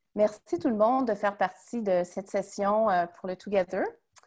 Merci tout le monde de faire partie de cette session pour le Together.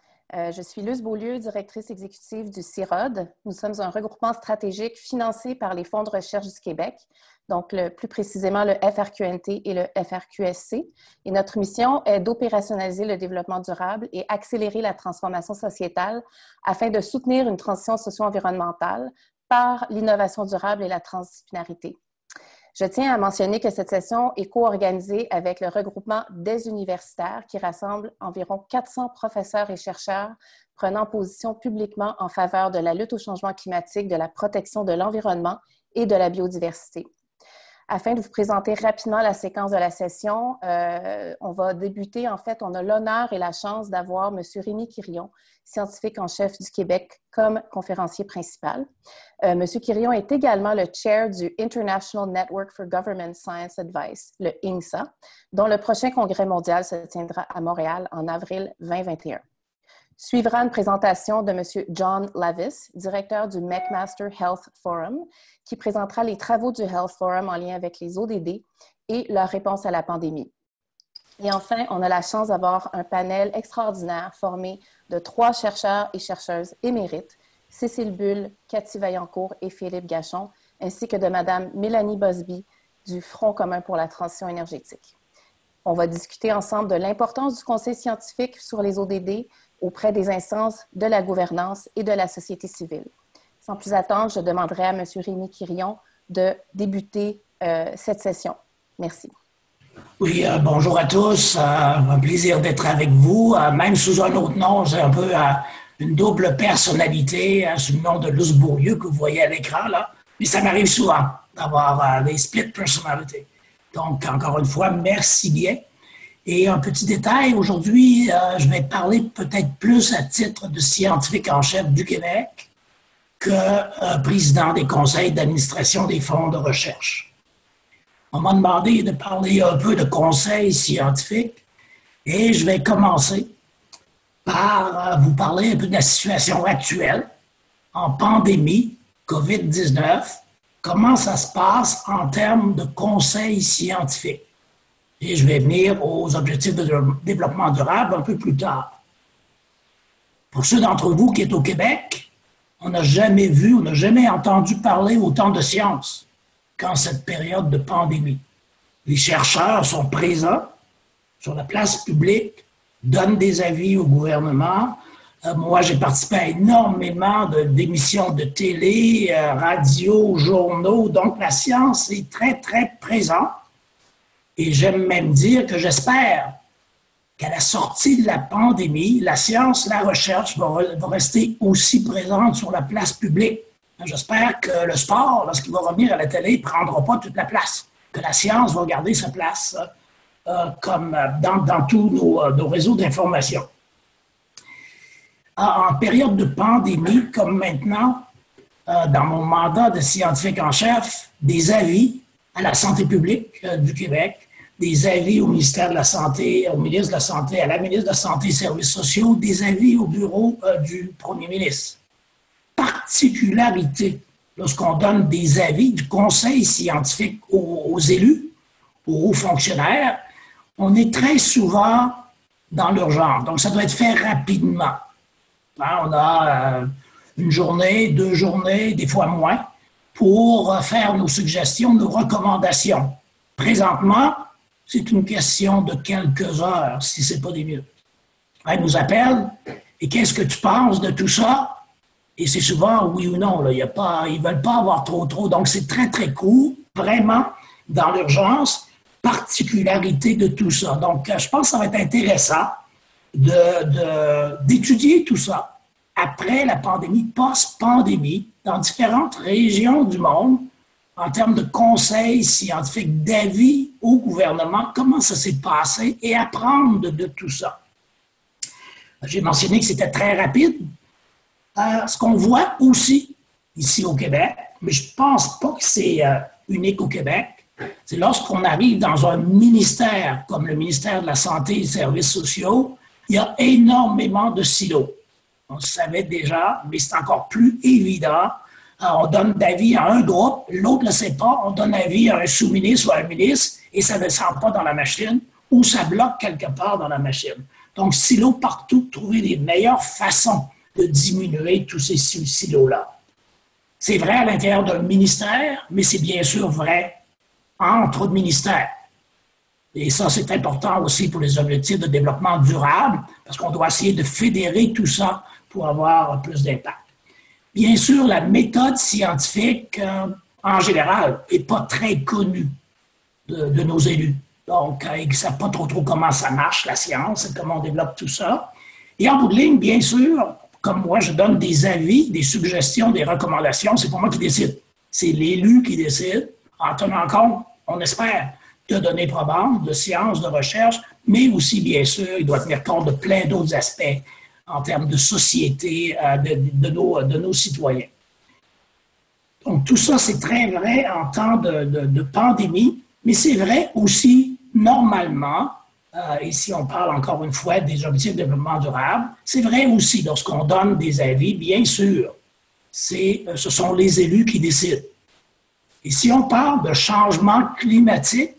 Je suis Luce Beaulieu, directrice exécutive du CIROD. Nous sommes un regroupement stratégique financé par les fonds de recherche du Québec, donc plus précisément le FRQNT et le FRQSC. Et notre mission est d'opérationnaliser le développement durable et accélérer la transformation sociétale afin de soutenir une transition socio-environnementale par l'innovation durable et la transdisciplinarité. Je tiens à mentionner que cette session est co-organisée avec le regroupement des universitaires qui rassemble environ 400 professeurs et chercheurs prenant position publiquement en faveur de la lutte au changement climatique, de la protection de l'environnement et de la biodiversité. Afin de vous présenter rapidement la séquence de la session, on va débuter. En fait, on a l'honneur et la chance d'avoir M. Rémi Quirion, scientifique en chef du Québec, comme conférencier principal. M. Quirion est également le chair du International Network for Government Science Advice, le INSA, dont le prochain congrès mondial se tiendra à Montréal en avril 2021. Suivra une présentation de M. John Lavis, directeur du McMaster Health Forum, qui présentera les travaux du Health Forum en lien avec les ODD et leur réponse à la pandémie. Et enfin, on a la chance d'avoir un panel extraordinaire formé de 3 chercheurs et chercheuses émérites, Cécile Bull, Cathy Vaillancourt et Philippe Gachon, ainsi que de Mme Mélanie Busby du Front commun pour la transition énergétique. On va discuter ensemble de l'importance du conseil scientifique sur les ODD auprès des instances de la gouvernance et de la société civile. Sans plus attendre, je demanderai à M. Rémi Quirion de débuter cette session. Merci. Oui, bonjour à tous. Un plaisir d'être avec vous. Même sous un autre nom, j'ai un peu une double personnalité sous le nom de Luce Beaulieu que vous voyez à l'écran, là. Mais ça m'arrive souvent d'avoir des split personalities. Donc, encore une fois, merci bien. Et un petit détail, aujourd'hui, je vais parler peut-être plus à titre de scientifique en chef du Québec que président des conseils d'administration des fonds de recherche. On m'a demandé de parler un peu de conseils scientifiques et je vais commencer par vous parler un peu de la situation actuelle en pandémie COVID-19, comment ça se passe en termes de conseils scientifiques. Et je vais venir aux objectifs de développement durable un peu plus tard. Pour ceux d'entre vous qui sont au Québec, on n'a jamais vu, on n'a jamais entendu parler autant de science qu'en cette période de pandémie. Les chercheurs sont présents sur la place publique, donnent des avis au gouvernement. Moi, j'ai participé à énormément d'émissions de télé, radio, journaux. Donc, la science est très, très présente. Et j'aime même dire que j'espère qu'à la sortie de la pandémie, la science, la recherche va rester aussi présente sur la place publique. J'espère que le sport, lorsqu'il va revenir à la télé, ne prendra pas toute la place, que la science va garder sa place comme dans tous nos réseaux d'information. En période de pandémie, comme maintenant, dans mon mandat de scientifique en chef, des avis à la santé publique du Québec, des avis au ministère de la Santé, au ministre de la Santé, à la ministre de la Santé et Services sociaux, des avis au bureau du premier ministre. Particularité, lorsqu'on donne des avis du conseil scientifique aux élus, aux hauts fonctionnaires, on est très souvent dans l'urgence. Donc, ça doit être fait rapidement. On a une journée, 2 journées, des fois moins, pour faire nos suggestions, nos recommandations. Présentement, c'est une question de quelques heures, si ce n'est pas des minutes. Ils nous appellent, et qu'est-ce que tu penses de tout ça? Et c'est souvent oui ou non. Là. Ils ne veulent pas avoir trop. Donc, c'est très, très court, vraiment, dans l'urgence, particularité de tout ça. Donc, je pense que ça va être intéressant d'étudier tout ça après la pandémie, post-pandémie, dans différentes régions du monde, en termes de conseils scientifiques, d'avis au gouvernement, comment ça s'est passé et apprendre de tout ça. J'ai mentionné que c'était très rapide. Ce qu'on voit aussi ici au Québec, mais je ne pense pas que c'est unique au Québec, c'est lorsqu'on arrive dans un ministère comme le ministère de la Santé et des Services sociaux, il y a énormément de silos. On le savait déjà, mais c'est encore plus évident. On donne d'avis à un groupe, l'autre ne le sait pas, on donne avis à un sous-ministre ou à un ministre et ça ne descend pas dans la machine ou ça bloque quelque part dans la machine. Donc, silos partout, trouver les meilleures façons de diminuer tous ces silos-là. C'est vrai à l'intérieur d'un ministère, mais c'est bien sûr vrai entre ministères. Et ça, c'est important aussi pour les objectifs de développement durable, parce qu'on doit essayer de fédérer tout ça pour avoir plus d'impact. Bien sûr, la méthode scientifique, en général, n'est pas très connue de nos élus. Donc, ils ne savent pas trop comment ça marche, la science, et comment on développe tout ça. Et en bout de ligne, bien sûr, comme moi, je donne des avis, des suggestions, des recommandations, c'est pas moi qui décide. C'est l'élu qui décide, en tenant compte, on espère, de données probantes, de sciences, de recherche, mais aussi, bien sûr, il doit tenir compte de plein d'autres aspects en termes de société, de nos citoyens. Donc, tout ça, c'est très vrai en temps de pandémie, mais c'est vrai aussi, normalement, et si on parle encore une fois des objectifs de développement durable, c'est vrai aussi lorsqu'on donne des avis, bien sûr, ce sont les élus qui décident. Et si on parle de changement climatique,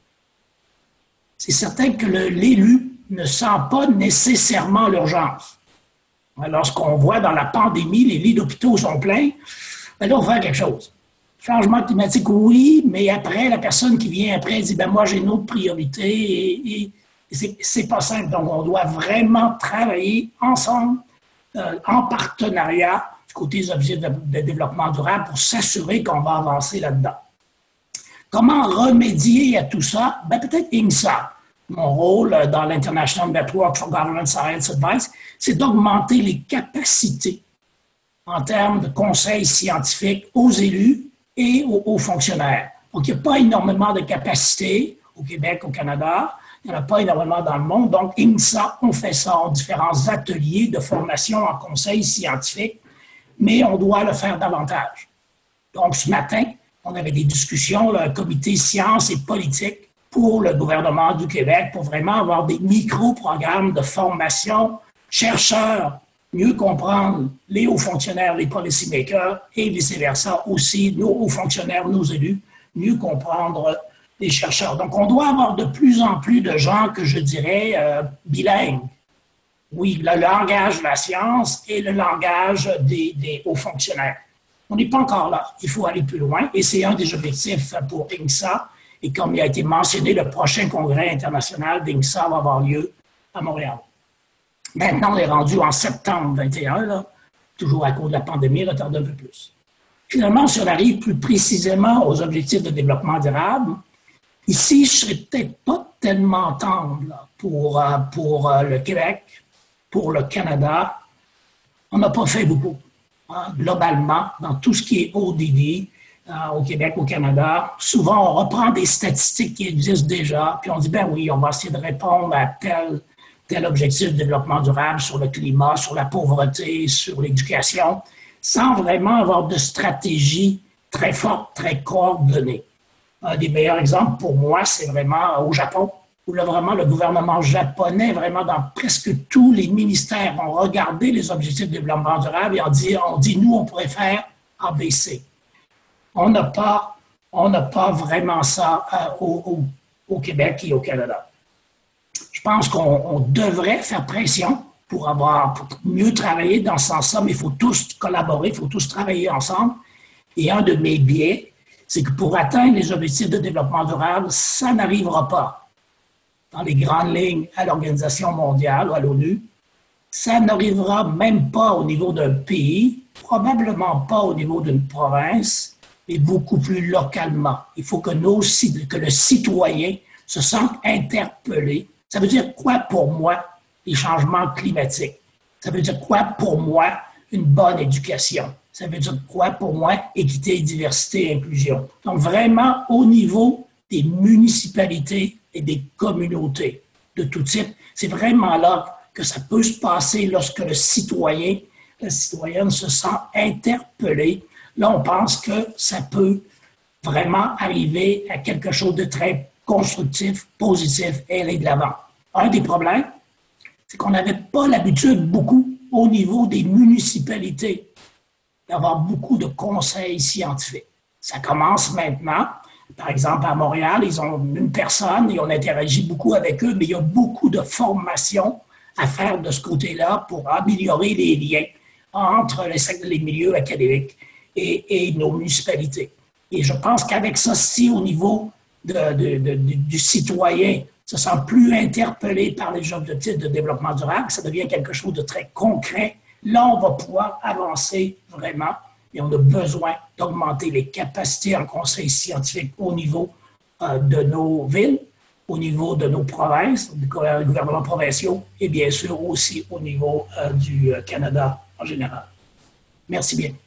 c'est certain que l'élu ne sent pas nécessairement l'urgence. Lorsqu'on voit dans la pandémie, les lits d'hôpitaux sont pleins, ben là, on va faire quelque chose. Changement climatique, oui, mais après, la personne qui vient après dit, ben moi, j'ai une autre priorité et c'est pas simple. Donc, on doit vraiment travailler ensemble, en partenariat, du côté des objectifs de développement durable pour s'assurer qu'on va avancer là-dedans. Comment remédier à tout ça? Ben, peut-être INGSA. Mon rôle dans l'International Network for Government Science Advice, c'est d'augmenter les capacités en termes de conseils scientifiques aux élus et aux fonctionnaires. Donc, il n'y a pas énormément de capacités au Québec, au Canada. Il n'y en a pas énormément dans le monde. Donc, INGSA, on fait ça en différents ateliers de formation en conseil scientifique, mais on doit le faire davantage. Donc, ce matin, on avait des discussions, là, un comité sciences et politique pour le gouvernement du Québec, pour vraiment avoir des micro-programmes de formation, chercheurs, mieux comprendre les hauts fonctionnaires, les policymakers, et vice-versa aussi, nos hauts fonctionnaires, nos élus, mieux comprendre les chercheurs. Donc, on doit avoir de plus en plus de gens que je dirais bilingues. Oui, le langage de la science et le langage des hauts fonctionnaires. On n'est pas encore là. Il faut aller plus loin et c'est un des objectifs pour INGSA. Et comme il a été mentionné, le prochain congrès international d'INGSA va avoir lieu à Montréal. Maintenant, on est rendu en septembre 2021, là, toujours à cause de la pandémie, retardé un peu plus. Finalement, si on arrive plus précisément aux objectifs de développement durable, ici, je ne serais peut-être pas tellement tendre là, pour le Québec, pour le Canada. On n'a pas fait beaucoup. Globalement, dans tout ce qui est ODD, au Québec, au Canada, souvent on reprend des statistiques qui existent déjà, puis on dit, ben oui, on va essayer de répondre à tel objectif de développement durable sur le climat, sur la pauvreté, sur l'éducation, sans vraiment avoir de stratégie très forte, très coordonnée. Un des meilleurs exemples pour moi, c'est vraiment au Japon, où là, vraiment le gouvernement japonais, vraiment dans presque tous les ministères, ont regardé les objectifs de développement durable et on dit nous, on pourrait faire ABC. On n'a pas vraiment ça au Québec et au Canada. Je pense qu'on devrait faire pression pour mieux travailler dans ce sens-là, mais il faut tous collaborer, il faut tous travailler ensemble. Et un de mes biais, c'est que pour atteindre les objectifs de développement durable, ça n'arrivera pas dans les grandes lignes à l'Organisation mondiale ou à l'ONU. Ça n'arrivera même pas au niveau d'un pays, probablement pas au niveau d'une province, mais beaucoup plus localement. Il faut que le citoyen se sente interpellé. Ça veut dire quoi pour moi, les changements climatiques? Ça veut dire quoi pour moi, une bonne éducation? Ça veut dire quoi pour moi, équité, diversité, inclusion? Donc, vraiment, au niveau des municipalités et des communautés de tout type, c'est vraiment là que ça peut se passer lorsque la citoyenne se sent interpellé. Là, on pense que ça peut vraiment arriver à quelque chose de très constructif, positif et aller de l'avant. Un des problèmes, c'est qu'on n'avait pas l'habitude beaucoup au niveau des municipalités d'avoir beaucoup de conseils scientifiques. Ça commence maintenant. Par exemple, à Montréal, ils ont une personne et on interagit beaucoup avec eux, mais il y a beaucoup de formation à faire de ce côté-là pour améliorer les liens entre les milieux académiques et nos municipalités. Et je pense qu'avec ça, si au niveau du citoyen se sent plus interpellé par les objectifs de développement durable, ça devient quelque chose de très concret. Là, on va pouvoir avancer vraiment et on a besoin d'augmenter les capacités en conseil scientifique au niveau de nos villes, au niveau de nos provinces, du gouvernement provinciaux et bien sûr aussi au niveau du Canada en général. Merci bien.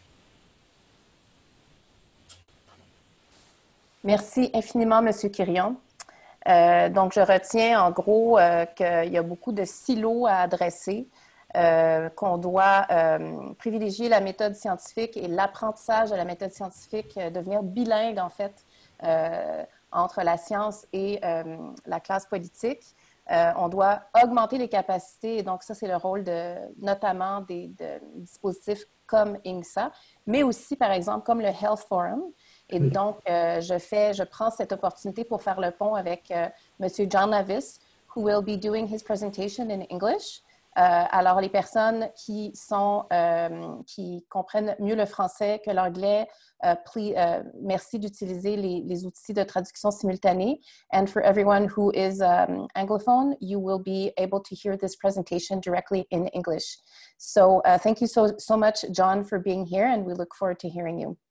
Merci infiniment, M. Quirion. Donc, je retiens en gros qu'il y a beaucoup de silos à adresser, qu'on doit privilégier la méthode scientifique et l'apprentissage de la méthode scientifique, devenir bilingue en fait entre la science et la classe politique. On doit augmenter les capacités, et donc ça, c'est le rôle notamment des dispositifs comme INGSA, mais aussi, par exemple, comme le Health Forum. Et donc, je prends cette opportunité pour faire le pont avec M. John Navis, who will be doing his presentation in English. Alors, les personnes qui comprennent mieux le français que l'anglais, merci d'utiliser les outils de traduction simultanée. And for everyone who is Anglophone, you will be able to hear this presentation directly in English. So thank you so much, John, for being here, and we look forward to hearing you.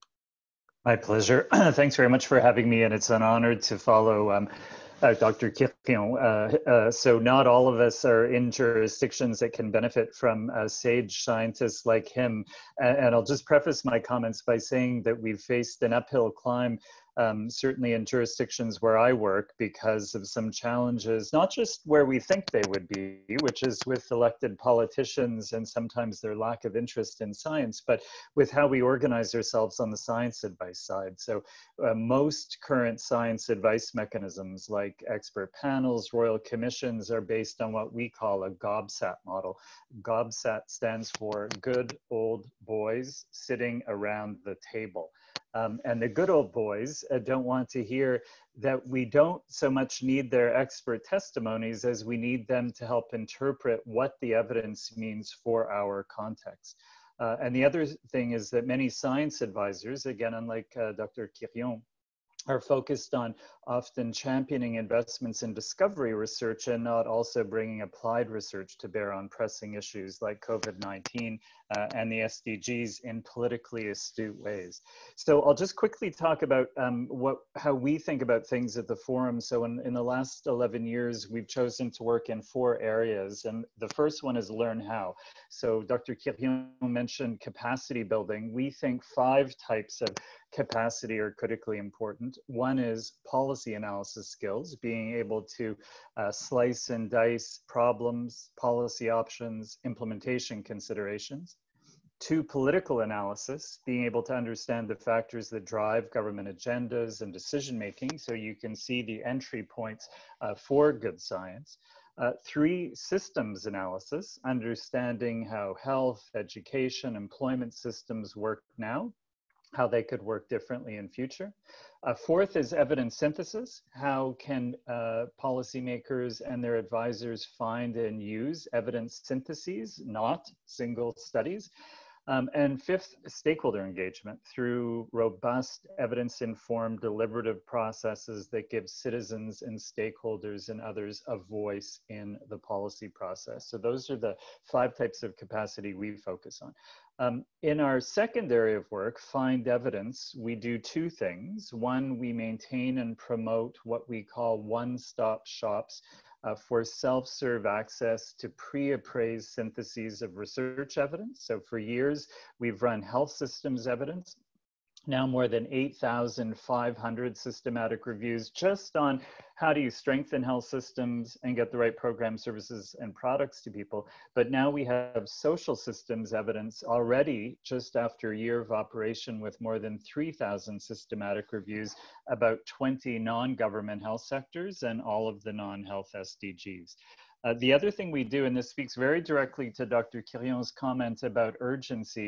My pleasure. Thanks very much for having me, and it's an honor to follow Dr. Quirion. So not all of us are in jurisdictions that can benefit from sage scientists like him. And I'll just preface my comments by saying that we've faced an uphill climb, certainly in jurisdictions where I work, because of some challenges, not just where we think they would be, which is with elected politicians and sometimes their lack of interest in science, but with how we organize ourselves on the science advice side. So most current science advice mechanisms like expert panels, royal commissions are based on what we call a GOBSAT model. GOBSAT stands for Good Old Boys Sitting Around the Table. And the good old boys don't want to hear that we don't so much need their expert testimonies as we need them to help interpret what the evidence means for our context. And the other thing is that many science advisors, again, unlike Dr. Quirion, are focused on often championing investments in discovery research and not also bringing applied research to bear on pressing issues like COVID-19 and the SDGs in politically astute ways. So I'll just quickly talk about how we think about things at the forum. So in the last 11 years, we've chosen to work in 4 areas. And the first one is learn how. So Dr. Quirion mentioned capacity building. We think 5 types of capacity are critically important. One is policy analysis skills, being able to slice and dice problems, policy options, implementation considerations. 2, political analysis, being able to understand the factors that drive government agendas and decision-making, so you can see the entry points for good science. 3, systems analysis, understanding how health, education, employment systems work now, how they could work differently in future. 4th is evidence synthesis. How can policymakers and their advisors find and use evidence syntheses, not single studies? And 5th, stakeholder engagement through robust evidence-informed deliberative processes that give citizens and stakeholders and others a voice in the policy process. So those are the 5 types of capacity we focus on. In our second area of work, Find Evidence, we do 2 things. One, we maintain and promote what we call one-stop shops for self-serve access to pre-appraised syntheses of research evidence. So for years, we've run health systems evidence, now more than 8,500 systematic reviews just on how do you strengthen health systems and get the right programs, services, and products to people. But now we have social systems evidence already just after a year of operation with more than 3,000 systematic reviews about 20 non-government health sectors and all of the non-health SDGs. The other thing we do, and this speaks very directly to Dr. Quirion's comment about urgency,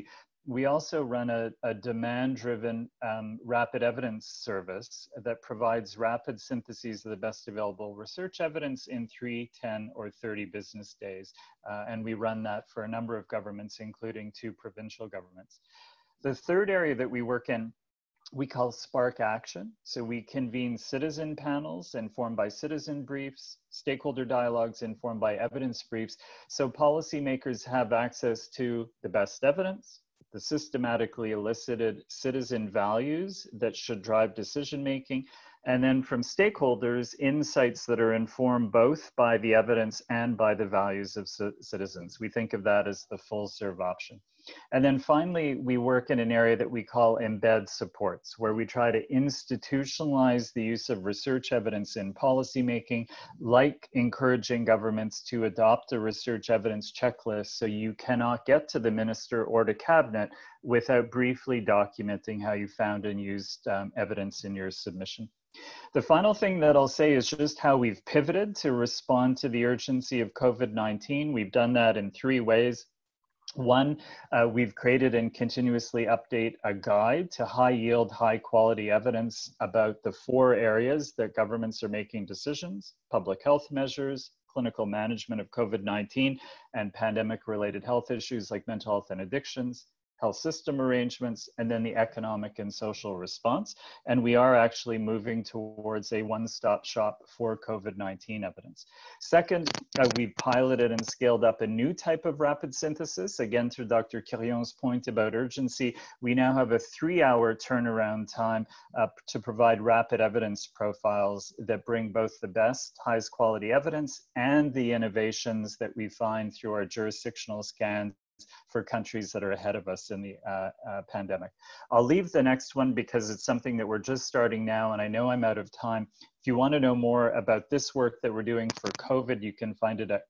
we also run a demand-driven rapid evidence service that provides rapid syntheses of the best available research evidence in 3, 10, or 30 business days. And we run that for a number of governments, including 2 provincial governments. The third area that we work in, we call Spark Action. So we convene citizen panels informed by citizen briefs, stakeholder dialogues informed by evidence briefs. So policymakers have access to the best evidence, the systematically elicited citizen values that should drive decision-making, and then from stakeholders, insights that are informed both by the evidence and by the values of citizens. We think of that as the full serve option. And then finally, we work in an area that we call embed supports, where we try to institutionalize the use of research evidence in policymaking, like encouraging governments to adopt a research evidence checklist so you cannot get to the minister or to cabinet without briefly documenting how you found and used evidence in your submission. The final thing that I'll say is just how we've pivoted to respond to the urgency of COVID-19. We've done that in 3 ways. One, we've created and continuously update a guide to high yield, high quality evidence about the 4 areas that governments are making decisions: public health measures, clinical management of COVID-19, and pandemic related health issues like mental health and addictions, health system arrangements, and then the economic and social response. And we are actually moving towards a one-stop shop for COVID-19 evidence. Second, we piloted and scaled up a new type of rapid synthesis. Again, to Dr. Quirion's point about urgency, we now have a 3-hour turnaround time to provide rapid evidence profiles that bring both the best, highest quality evidence and the innovations that we find through our jurisdictional scans for countries that are ahead of us in the pandemic. I'll leave the next one because it's something that we're just starting now, and I know I'm out of time. If you want to know more about this work that we're doing for COVID, you can find it at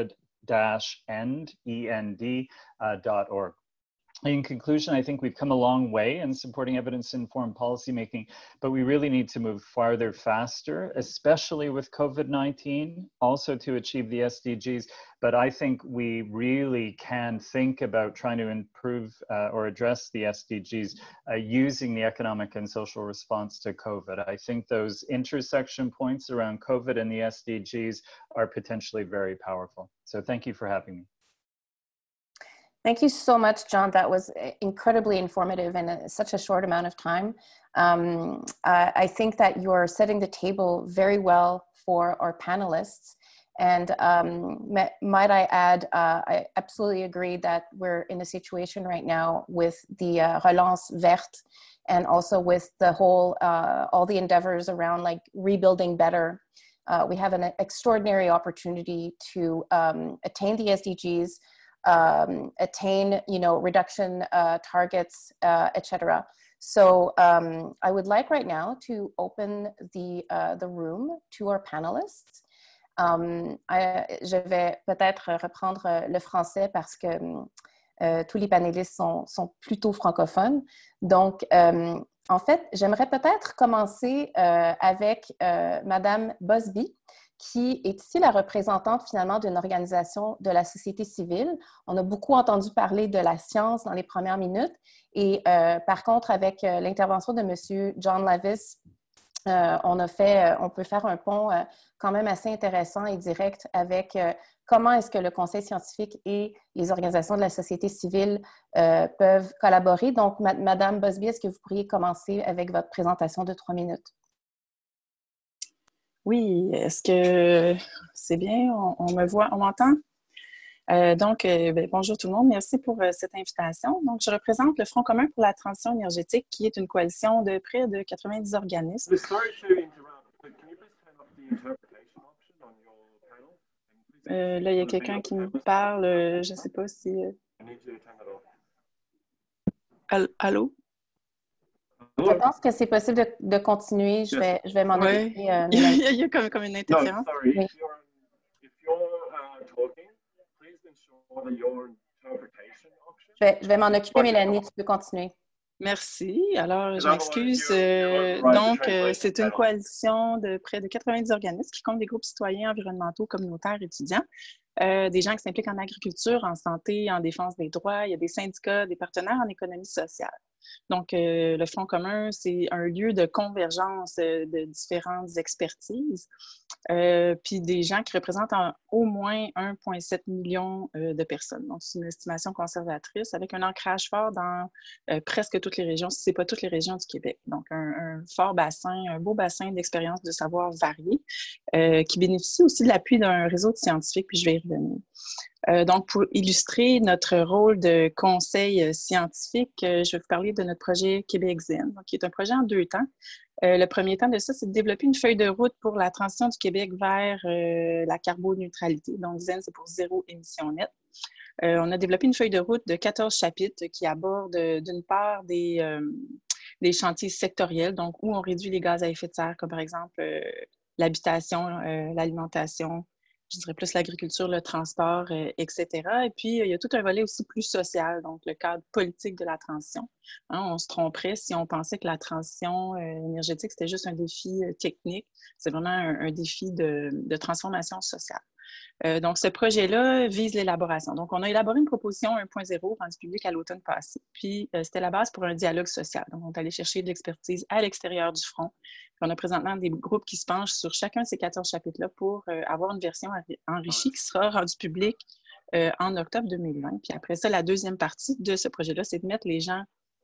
covid-end.org. In conclusion, I think we've come a long way in supporting evidence-informed policymaking, but we really need to move farther, faster, especially with COVID-19, also to achieve the SDGs. But I think we really can think about trying to improve or address the SDGs using the economic and social response to COVID. I think those intersection points around COVID and the SDGs are potentially very powerful. So thank you for having me. Thank you so much, John. That was incredibly informative in such a short amount of time. I think that you're setting the table very well for our panelists. And might I add, I absolutely agree that we're in a situation right now with the Relance Verte and also with the whole, all the endeavors around like rebuilding better. We have an extraordinary opportunity to attain the SDGs, attain, reduction targets, etc. So I would like right now to open the room to our panelists. Je vais peut-être reprendre le français parce que tous les panélistes sont plutôt francophones. Donc, en fait, j'aimerais peut-être commencer avec Madame Busby, qui est ici la représentante finalement d'une organisation de la société civile. On a beaucoup entendu parler de la science dans les premières minutes et par contre, avec l'intervention de Monsieur John Levis, on peut faire un pont quand même assez intéressant et direct avec comment est-ce que le Conseil scientifique et les organisations de la société civile peuvent collaborer. Donc, Madame Busby, est-ce que vous pourriez commencer avec votre présentation de 3 minutes? Oui, est-ce que c'est bien? On me voit, on m'entend? Bonjour tout le monde, merci pour cette invitation. Donc, je représente le Front commun pour la transition énergétique, qui est une coalition de près de 90 organismes. Là, il y a quelqu'un qui me parle, je ne sais pas si... Allô? Je pense que c'est possible de continuer. Je vais m'en occuper. Il y a comme une interférence. Oui. Je vais m'en occuper, Mélanie, tu peux continuer. Merci. Alors, je m'excuse. C'est une coalition de près de 90 organismes qui compte des groupes citoyens, environnementaux, communautaires, étudiants, des gens qui s'impliquent en agriculture, en santé, en défense des droits. Il y a des syndicats, des partenaires en économie sociale. Donc, le Front commun, c'est un lieu de convergence de différentes expertises, puis des gens qui représentent au moins 1,7 million de personnes. Donc, c'est une estimation conservatrice avec un ancrage fort dans presque toutes les régions, si ce n'est pas toutes les régions du Québec. Donc, un fort bassin, un beau bassin d'expériences de savoir variés, qui bénéficie aussi de l'appui d'un réseau de scientifiques, puis je vais y revenir. Donc, pour illustrer notre rôle de conseil scientifique, je vais vous parler de notre projet Québec Zen, donc, qui est un projet en 2 temps. Le premier temps de ça, c'est de développer une feuille de route pour la transition du Québec vers la carboneutralité. Donc, Zen, c'est pour zéro émission nette. On a développé une feuille de route de 14 chapitres qui abordent d'une part des chantiers sectoriels, donc où on réduit les gaz à effet de serre, comme par exemple l'habitation, l'alimentation, je dirais plus l'agriculture, le transport, etc. Et puis, il y a tout un volet aussi plus social, donc le cadre politique de la transition. Hein, on se tromperait si on pensait que la transition énergétique, c'était juste un défi technique. C'est vraiment un défi de transformation sociale. Donc, ce projet-là vise l'élaboration. Donc, on a élaboré une proposition 1.0 rendue publique à l'automne passé. Puis, c'était la base pour un dialogue social. Donc, on est allé chercher de l'expertise à l'extérieur du front. Puis, on a présentement des groupes qui se penchent sur chacun de ces 14 chapitres-là pour avoir une version enrichie qui sera rendue publique en octobre 2020. Puis après ça, la deuxième partie de ce projet-là, c'est de mettre les gens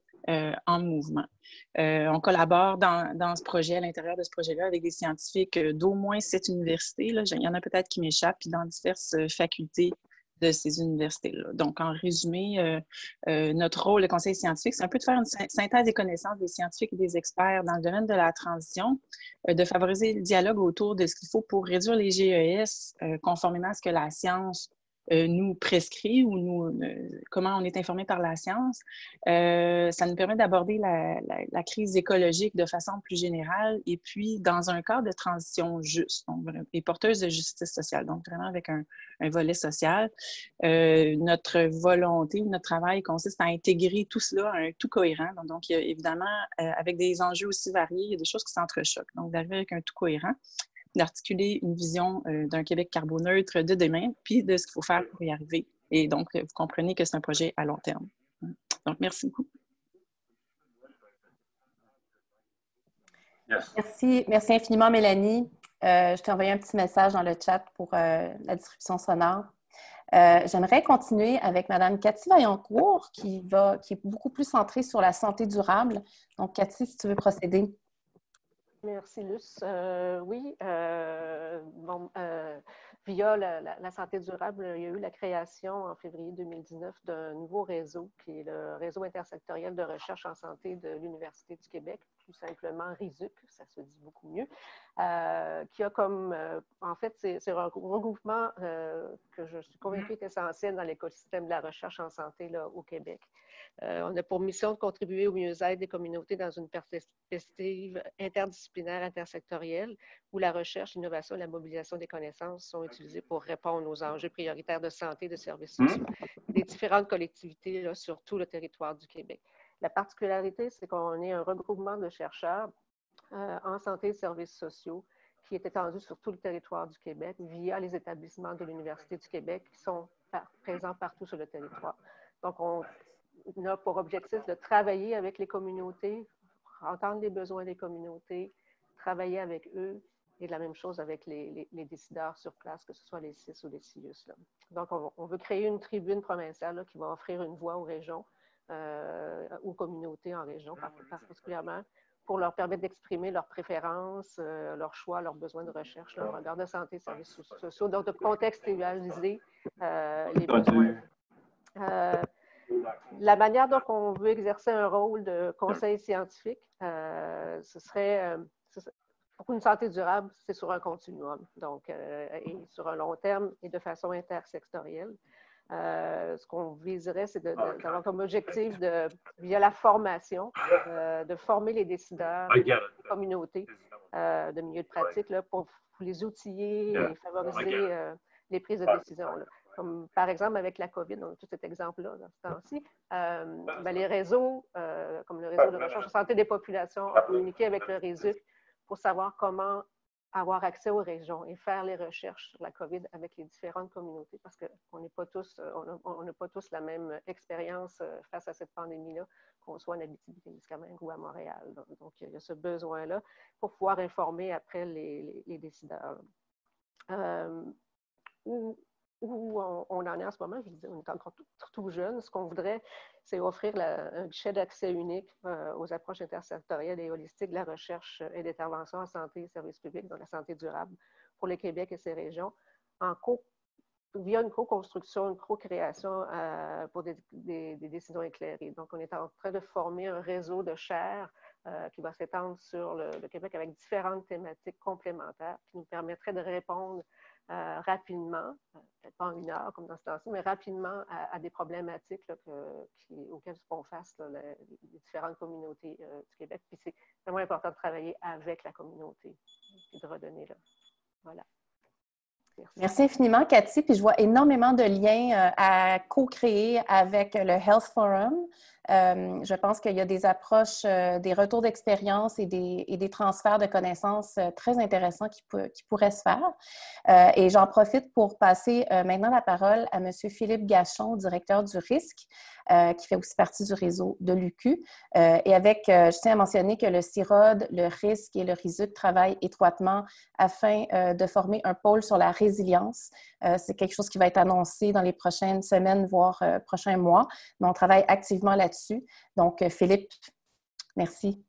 en mouvement. On collabore dans ce projet, à l'intérieur de ce projet-là, avec des scientifiques d'au moins 7 universités. Là. Il y en a peut-être qui m'échappent, puis dans diverses facultés de ces universités-là. Donc, en résumé, notre rôle, le conseil scientifique, c'est un peu de faire une synthèse des connaissances des scientifiques et des experts dans le domaine de la transition, de favoriser le dialogue autour de ce qu'il faut pour réduire les GES, conformément à ce que la science nous prescrit ou comment on est informé par la science. Ça nous permet d'aborder la crise écologique de façon plus générale et puis dans un cadre de transition juste donc, et porteuse de justice sociale, donc vraiment avec un volet social. Notre volonté ou notre travail consiste à intégrer tout cela à un tout cohérent. Donc, il y a évidemment, avec des enjeux aussi variés, il y a des choses qui s'entrechoquent. Donc, d'arriver avec un tout cohérent, d'articuler une vision d'un Québec carboneutre de demain, puis de ce qu'il faut faire pour y arriver. Et donc, vous comprenez que c'est un projet à long terme. Donc, merci beaucoup. Merci infiniment, Mélanie. Je t'ai envoyé un petit message dans le chat pour la distribution sonore. J'aimerais continuer avec Mme Cathy Vaillancourt, qui est beaucoup plus centrée sur la santé durable. Donc, Cathy, si tu veux procéder. Merci, Luce. Oui, via la santé durable, il y a eu la création en février 2019 d'un nouveau réseau qui est le réseau intersectoriel de recherche en santé de l'Université du Québec, plus simplement RISUQ, ça se dit beaucoup mieux, qui a comme, en fait, c'est un regroupement que je suis convaincue est essentiel dans l'écosystème de la recherche en santé là, au Québec. On a pour mission de contribuer au mieux-être des communautés dans une perspective interdisciplinaire, intersectorielle, où la recherche, l'innovation et la mobilisation des connaissances sont utilisées pour répondre aux enjeux prioritaires de santé et de services sociaux des différentes collectivités là, sur tout le territoire du Québec. La particularité, c'est qu'on est un regroupement de chercheurs en santé et services sociaux qui est étendu sur tout le territoire du Québec via les établissements de l'Université du Québec qui sont présents partout sur le territoire. Donc, on a pour objectif de travailler avec les communautés, entendre les besoins des communautés, travailler avec eux et de la même chose avec les décideurs sur place, que ce soit les CIS ou les CIUS. Là. Donc, on veut créer une tribune provinciale là, qui va offrir une voix aux régions, aux communautés en région particulièrement, pour leur permettre d'exprimer leurs préférences, leurs choix, leurs besoins de recherche, leur regard de santé, services sociaux, donc de contextualiser les besoins. La manière dont on veut exercer un rôle de conseil scientifique, ce serait pour une santé durable, c'est sur un continuum, donc et sur un long terme et de façon intersectorielle. Ce qu'on viserait, c'est d'avoir comme objectif, via la formation, de former les décideurs, les communautés de milieux de pratique là, pour les outiller et favoriser les prises de décision. Là. comme par exemple avec la COVID, on a tout cet exemple-là dans ce temps-ci, les réseaux, comme le réseau de recherche en santé des populations, ont communiqué avec le RÉSUC pour savoir comment avoir accès aux régions et faire les recherches sur la COVID avec les différentes communautés, parce qu'on n'est pas tous, on n'a pas tous la même expérience face à cette pandémie-là, qu'on soit en Abitibi-Témiscamingue ou à Montréal. Donc, il y a ce besoin-là pour pouvoir informer après les décideurs. Où on en est en ce moment, je vous dis, on est encore tout jeune. Ce qu'on voudrait, c'est offrir un guichet d'accès unique aux approches intersectorielles et holistiques de la recherche et d'intervention en santé et services publics, dans la santé durable pour le Québec et ses régions, via une co-construction, une co-création pour des décisions éclairées. Donc, on est en train de former un réseau de chaires qui va s'étendre sur le Québec avec différentes thématiques complémentaires qui nous permettraient de répondre rapidement, peut-être pas en 1 heure comme dans ce temps-ci, mais rapidement à des problématiques là, auxquelles font face là, les différentes communautés du Québec. Puis c'est vraiment important de travailler avec la communauté et de redonner là. Voilà. Merci infiniment, Cathy. Puis je vois énormément de liens à co-créer avec le Health Forum. Je pense qu'il y a des approches, des retours d'expérience et des transferts de connaissances très intéressants qui pourraient se faire. Et j'en profite pour passer maintenant la parole à M. Philippe Gachon, directeur du risque, qui fait aussi partie du réseau de l'UQ. Et je tiens à mentionner que le CIROD, le risque et le RISUC travaillent étroitement afin de former un pôle sur la résilience. C'est quelque chose qui va être annoncé dans les prochaines semaines, voire prochains mois, mais on travaille activement là-dessus. Donc, Philippe, merci.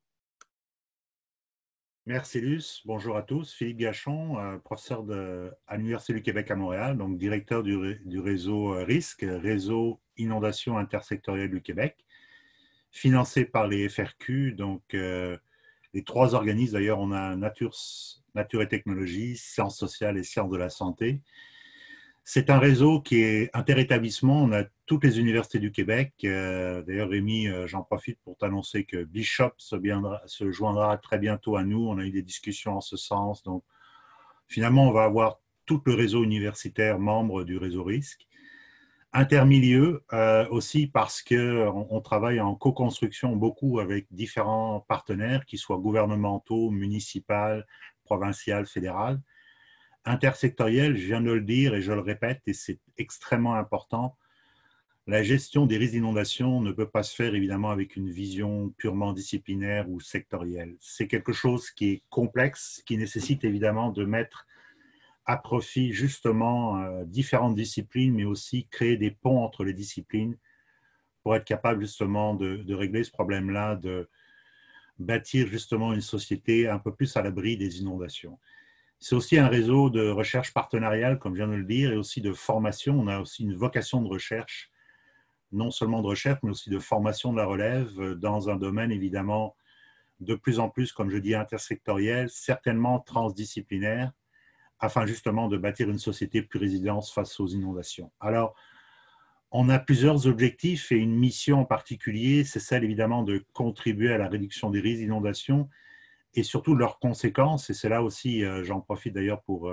Merci, Luce. Bonjour à tous. Philippe Gachon, professeur à l'Université du Québec à Montréal, donc directeur du réseau RISC, Réseau Inondation Intersectorielle du Québec, financé par les FRQ, donc les 3 organismes. D'ailleurs, on a Nature et Technologie, Sciences sociales et Sciences de la santé. C'est un réseau qui est interétablissement. On a toutes les universités du Québec. D'ailleurs, Rémi, j'en profite pour t'annoncer que Bishop se joindra très bientôt à nous. On a eu des discussions en ce sens. Donc, finalement, on va avoir tout le réseau universitaire membre du réseau RISC. Intermilieu aussi parce qu'on travaille en co-construction beaucoup avec différents partenaires, qu'ils soient gouvernementaux, municipaux, provinciaux, fédéraux. Intersectoriel, je viens de le dire et je le répète, et c'est extrêmement important. La gestion des risques d'inondation ne peut pas se faire évidemment avec une vision purement disciplinaire ou sectorielle. C'est quelque chose qui est complexe, qui nécessite évidemment de mettre à profit justement différentes disciplines, mais aussi créer des ponts entre les disciplines pour être capable justement de régler ce problème-là, de bâtir justement une société un peu plus à l'abri des inondations. C'est aussi un réseau de recherche partenariale, comme je viens de le dire, et aussi de formation. On a aussi une vocation de recherche, non seulement de recherche, mais aussi de formation de la relève dans un domaine évidemment de plus en plus, comme je dis, intersectoriel, certainement transdisciplinaire, afin justement de bâtir une société plus résiliente face aux inondations. Alors, on a plusieurs objectifs et une mission en particulier, c'est celle évidemment de contribuer à la réduction des risques d'inondation et surtout leurs conséquences. Et c'est là aussi, j'en profite d'ailleurs pour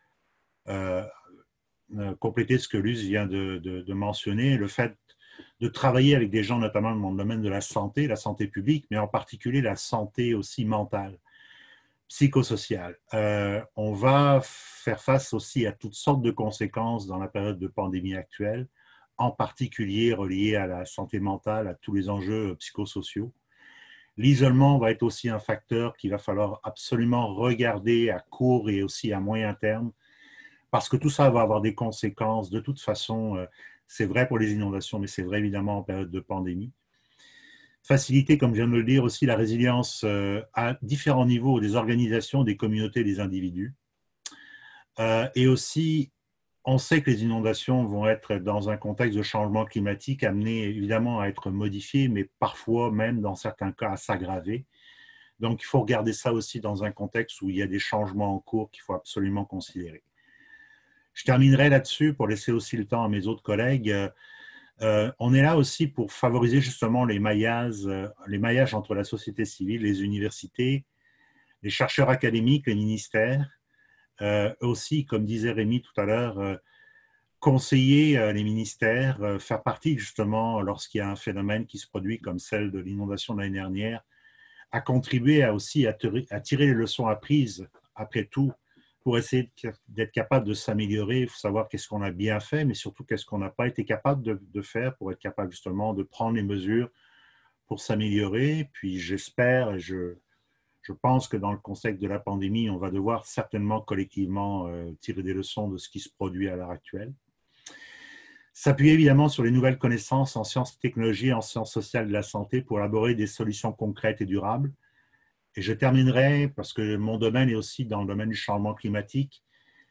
compléter ce que Luce vient de mentionner, le fait de travailler avec des gens notamment dans le domaine de la santé publique, mais en particulier la santé aussi mentale, psychosociale. On va faire face aussi à toutes sortes de conséquences dans la période de pandémie actuelle, en particulier reliées à la santé mentale, à tous les enjeux psychosociaux. L'isolement va être aussi un facteur qu'il va falloir absolument regarder à court et aussi à moyen terme, parce que tout ça va avoir des conséquences. De toute façon, c'est vrai pour les inondations, mais c'est vrai évidemment en période de pandémie. Faciliter, comme je viens de le dire, aussi la résilience à différents niveaux des organisations, des communautés, des individus. Et aussi, on sait que les inondations vont être dans un contexte de changement climatique amenées évidemment à être modifiées, mais parfois même dans certains cas à s'aggraver. Donc, il faut regarder ça aussi dans un contexte où il y a des changements en cours qu'il faut absolument considérer. Je terminerai là-dessus pour laisser aussi le temps à mes autres collègues. On est là aussi pour favoriser justement les maillages entre la société civile, les universités, les chercheurs académiques, les ministères. Aussi, comme disait Rémi tout à l'heure, conseiller les ministères, faire partie justement, lorsqu'il y a un phénomène qui se produit comme celle de l'inondation de l'année dernière, à contribuer aussi à tirer les leçons apprises après tout, pour essayer d'être capable de s'améliorer. Il faut savoir qu'est-ce qu'on a bien fait, mais surtout qu'est-ce qu'on n'a pas été capable de faire pour être capable justement de prendre les mesures pour s'améliorer. Puis j'espère, et je pense que dans le contexte de la pandémie, on va devoir certainement collectivement tirer des leçons de ce qui se produit à l'heure actuelle. S'appuyer évidemment sur les nouvelles connaissances en sciences et technologies, en sciences sociales de la santé pour élaborer des solutions concrètes et durables. Et je terminerai, parce que mon domaine est aussi dans le domaine du changement climatique,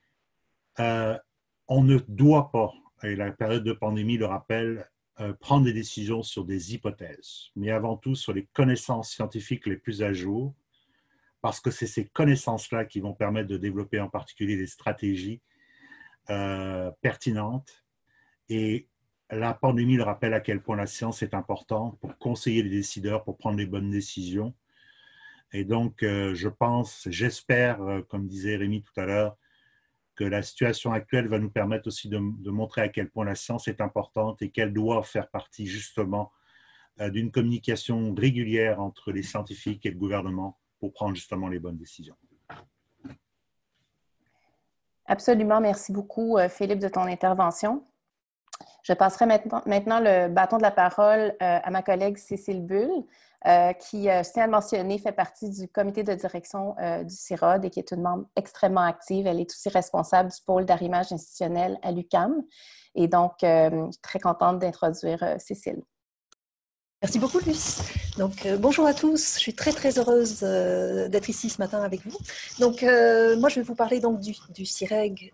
on ne doit pas, et la période de pandémie le rappelle, prendre des décisions sur des hypothèses, mais avant tout sur les connaissances scientifiques les plus à jour, parce que c'est ces connaissances-là qui vont permettre de développer en particulier des stratégies pertinentes. Et la pandémie le rappelle à quel point la science est importante pour conseiller les décideurs, pour prendre les bonnes décisions. Et donc, je pense, j'espère, comme disait Rémi tout à l'heure, que la situation actuelle va nous permettre aussi de montrer à quel point la science est importante et qu'elle doit faire partie justement d'une communication régulière entre les scientifiques et le gouvernement pour prendre justement les bonnes décisions. Absolument. Merci beaucoup, Philippe, de ton intervention. Je passerai maintenant le bâton de la parole à ma collègue Cécile Bull, qui, je tiens à le mentionner, fait partie du comité de direction du CIROD et qui est une membre extrêmement active. Elle est aussi responsable du pôle d'arrimage institutionnel à l'UQAM. Et donc, je suis très contente d'introduire Cécile. Merci beaucoup, Luce. Donc, bonjour à tous. Je suis très heureuse d'être ici ce matin avec vous. Donc, moi, je vais vous parler donc du CIREG,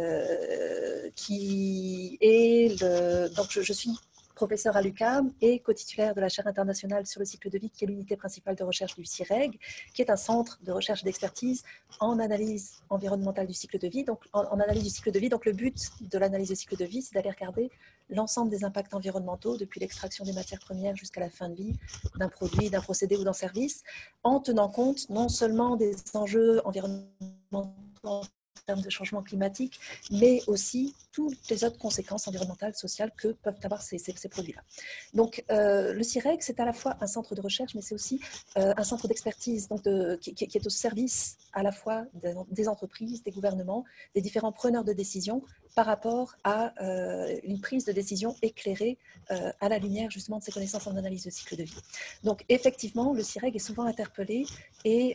qui est donc je suis professeur à l'UQAM et co-titulaire de la chaire internationale sur le cycle de vie, qui est l'unité principale de recherche du CIREG, qui est un centre de recherche et d'expertise en analyse environnementale du cycle de vie. Donc, en analyse du cycle de vie, donc le but de l'analyse du cycle de vie, c'est d'aller regarder l'ensemble des impacts environnementaux, depuis l'extraction des matières premières jusqu'à la fin de vie d'un produit, d'un procédé ou d'un service, en tenant compte non seulement des enjeux environnementaux en termes de changement climatique, mais aussi toutes les autres conséquences environnementales, sociales que peuvent avoir ces produits-là. Donc, le CIREG, c'est à la fois un centre de recherche, mais c'est aussi un centre d'expertise qui est au service à la fois des entreprises, des gouvernements, des différents preneurs de décision par rapport à une prise de décision éclairée à la lumière justement de ces connaissances en analyse de cycle de vie. Donc, effectivement, le CIREG est souvent interpellé et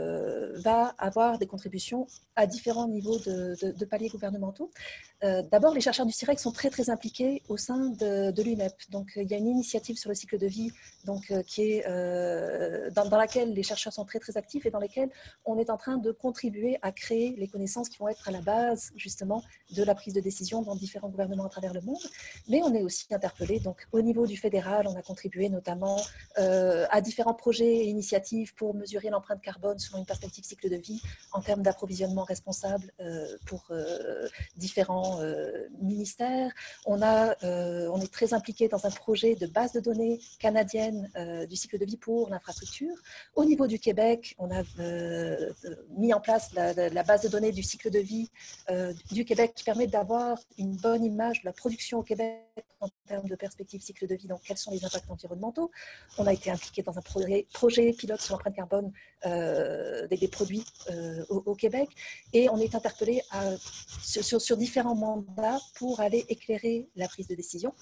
va avoir des contributions à différents niveaux de paliers gouvernementaux. D'abord, les chercheurs du CIREG sont très impliqués au sein de l'UNEP. Donc, il y a une initiative sur le cycle de vie qui est, dans laquelle les chercheurs sont très actifs et dans laquelle on est en train de contribuer à créer les connaissances qui vont être à la base justement de la prise de décision dans différents gouvernements à travers le monde. Mais on est aussi interpellé, donc au niveau du fédéral, on a contribué notamment à différents projets et initiatives pour mesurer l'empreinte carbone selon une perspective cycle de vie en termes d'approvisionnement responsable pour différents ministères. On est très impliqué dans un projet de base de données canadienne du cycle de vie pour l'infrastructure. Au niveau du Québec, on a mis en place la base de données du cycle de vie du Québec qui permet d'avoir une bonne image de la production au Québec en termes de perspective cycle de vie, donc quels sont les impacts environnementaux. On a été impliqué dans un projet pilote sur l'empreinte carbone des produits au Québec et on est interpellé sur différents mandats pour aller éclairer la prise de décision.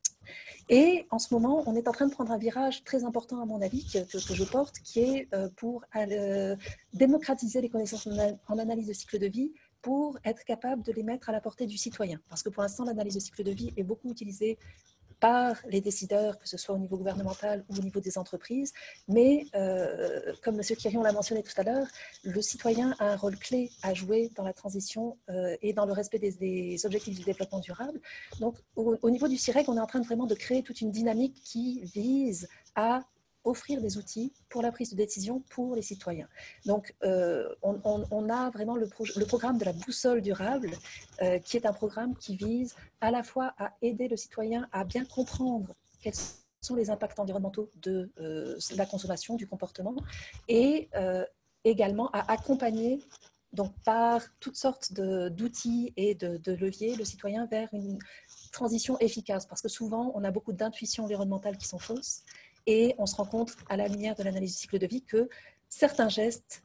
Et en ce moment, on est en train de prendre un virage très important, à mon avis, que je porte, qui est pour démocratiser les connaissances en analyse de cycle de vie pour être capable de les mettre à la portée du citoyen. Parce que pour l'instant, l'analyse de cycle de vie est beaucoup utilisée par les décideurs, que ce soit au niveau gouvernemental ou au niveau des entreprises. Mais comme M. Quirion l'a mentionné tout à l'heure, le citoyen a un rôle clé à jouer dans la transition et dans le respect des objectifs du développement durable. Donc, au niveau du CIREG, on est en train vraiment de créer toute une dynamique qui vise à offrir des outils pour la prise de décision pour les citoyens. Donc, on a vraiment le programme de la boussole durable, qui est un programme qui vise à la fois à aider le citoyen à bien comprendre quels sont les impacts environnementaux de la consommation, du comportement, et également à accompagner donc par toutes sortes d'outils et de leviers le citoyen vers une transition efficace, parce que souvent on a beaucoup d'intuitions environnementales qui sont fausses et on se rend compte à la lumière de l'analyse du cycle de vie que certains gestes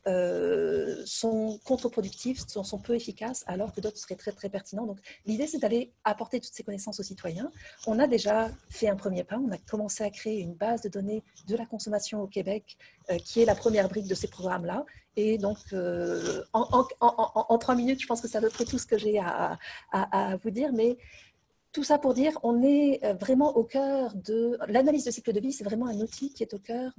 sont contre-productifs, sont peu efficaces, alors que d'autres seraient très, très pertinents. Donc, l'idée, c'est d'aller apporter toutes ces connaissances aux citoyens. On a déjà fait un premier pas. On a commencé à créer une base de données de la consommation au Québec, qui est la première brique de ces programmes-là. Et donc, en 3 minutes, je pense que c'est à peu près tout ce que j'ai à vous dire. Mais tout ça pour dire, on est vraiment au cœur de... L'analyse de cycle de vie, c'est vraiment un outil qui est au cœur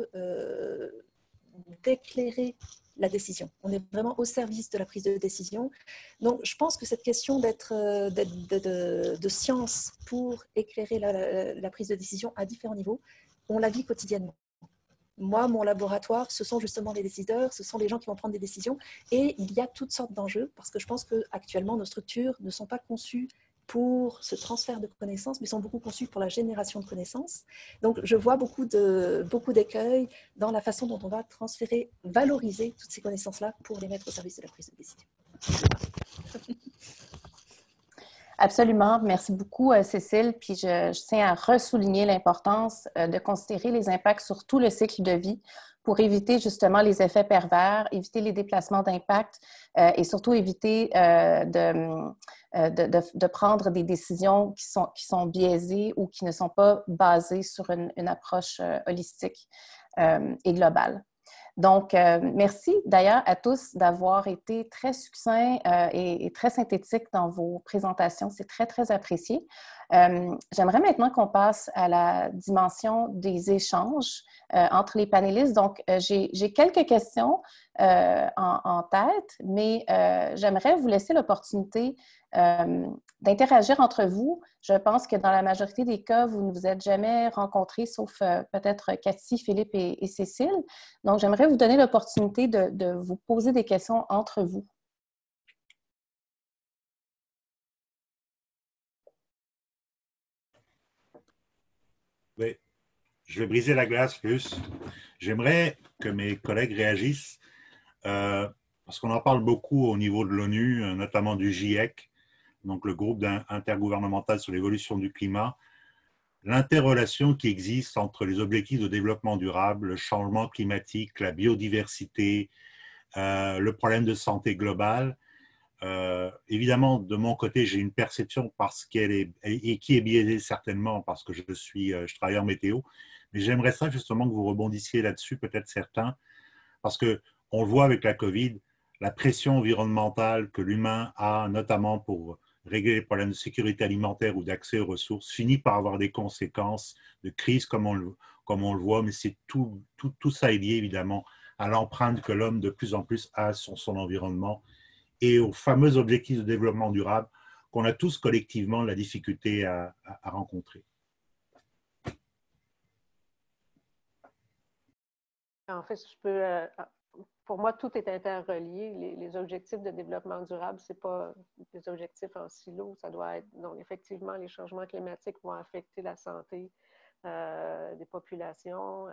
d'éclairer la décision. On est vraiment au service de la prise de décision. Donc, je pense que cette question de science pour éclairer la prise de décision à différents niveaux, on la vit quotidiennement. Moi, mon laboratoire, ce sont justement les décideurs, ce sont les gens qui vont prendre des décisions, et il y a toutes sortes d'enjeux, parce que je pense qu'actuellement, nos structures ne sont pas conçues pour ce transfert de connaissances, mais sont beaucoup conçus pour la génération de connaissances. Donc, je vois beaucoup d'écueils dans la façon dont on va transférer, valoriser toutes ces connaissances-là pour les mettre au service de la prise de décision. Absolument. Merci beaucoup, Cécile. Puis je tiens à ressouligner l'importance de considérer les impacts sur tout le cycle de vie pour éviter justement les effets pervers, éviter les déplacements d'impact et surtout éviter de prendre des décisions qui sont biaisées ou qui ne sont pas basées sur une approche holistique et globale. Donc, merci d'ailleurs à tous d'avoir été très succincts et très synthétiques dans vos présentations. C'est très, très apprécié. J'aimerais maintenant qu'on passe à la dimension des échanges entre les panélistes. Donc, j'ai quelques questions en tête, mais j'aimerais vous laisser l'opportunité d'interagir entre vous. Je pense que dans la majorité des cas, vous ne vous êtes jamais rencontrés, sauf peut-être Cathy, Philippe et Cécile. Donc, j'aimerais vous donner l'opportunité de vous poser des questions entre vous. Oui, je vais briser la glace plus. J'aimerais que mes collègues réagissent parce qu'on en parle beaucoup au niveau de l'ONU, notamment du GIEC, donc le groupe intergouvernemental sur l'évolution du climat, l'interrelation qui existe entre les objectifs de développement durable, le changement climatique, la biodiversité, le problème de santé globale. Évidemment, de mon côté, j'ai une perception parce qu'elle est, qui est biaisée certainement parce que je travaille en météo, mais j'aimerais ça justement que vous rebondissiez là-dessus, peut-être certains, parce qu'on le voit avec la COVID, la pression environnementale que l'humain a, notamment pour régler les problèmes de sécurité alimentaire ou d'accès aux ressources, finit par avoir des conséquences de crise comme on le voit, mais c'est tout ça est lié évidemment à l'empreinte que l'homme de plus en plus a sur son environnement et aux fameux objectifs de développement durable qu'on a tous collectivement la difficulté à rencontrer. En fait, pour moi, tout est interrelié. Les objectifs de développement durable, ce n'est pas des objectifs en silo. Ça doit être, donc, effectivement, les changements climatiques vont affecter la santé des populations,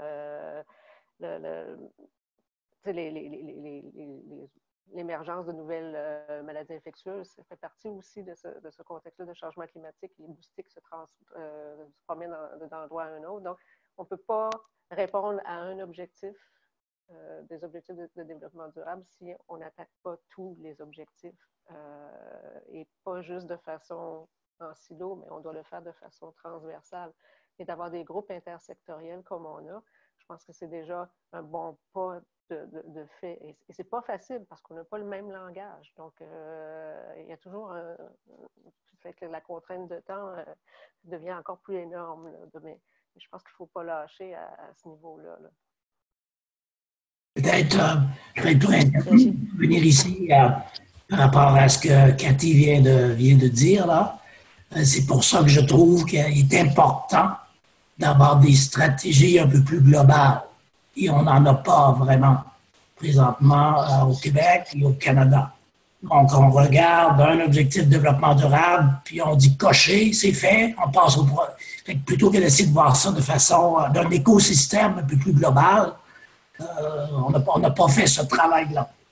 l'émergence de nouvelles maladies infectieuses. Ça fait partie aussi de ce contexte-là de changement climatique. Les moustiques se promènent d'un endroit à un autre. Donc, on ne peut pas répondre à un objectif des objectifs de développement durable si on n'attaque pas tous les objectifs et pas juste de façon en silo, mais on doit le faire de façon transversale. Et d'avoir des groupes intersectoriels comme on a, je pense que c'est déjà un bon pas de fait. Et c'est pas facile parce qu'on n'a pas le même langage. Donc, il y a toujours fait que la contrainte de temps devient encore plus énorme. Là, mais je pense qu'il ne faut pas lâcher à ce niveau-là. Là. Peut-être venir ici par rapport à ce que Cathy vient de dire là. C'est pour ça que je trouve qu'il est important d'avoir des stratégies un peu plus globales. Et on n'en a pas vraiment présentement au Québec et au Canada. Donc, on regarde un objectif de développement durable, puis on dit cocher, c'est fait, on passe au projet. Plutôt que d'essayer de voir ça de façon d'un écosystème un peu plus global, on n'a pas fait ce travail-là.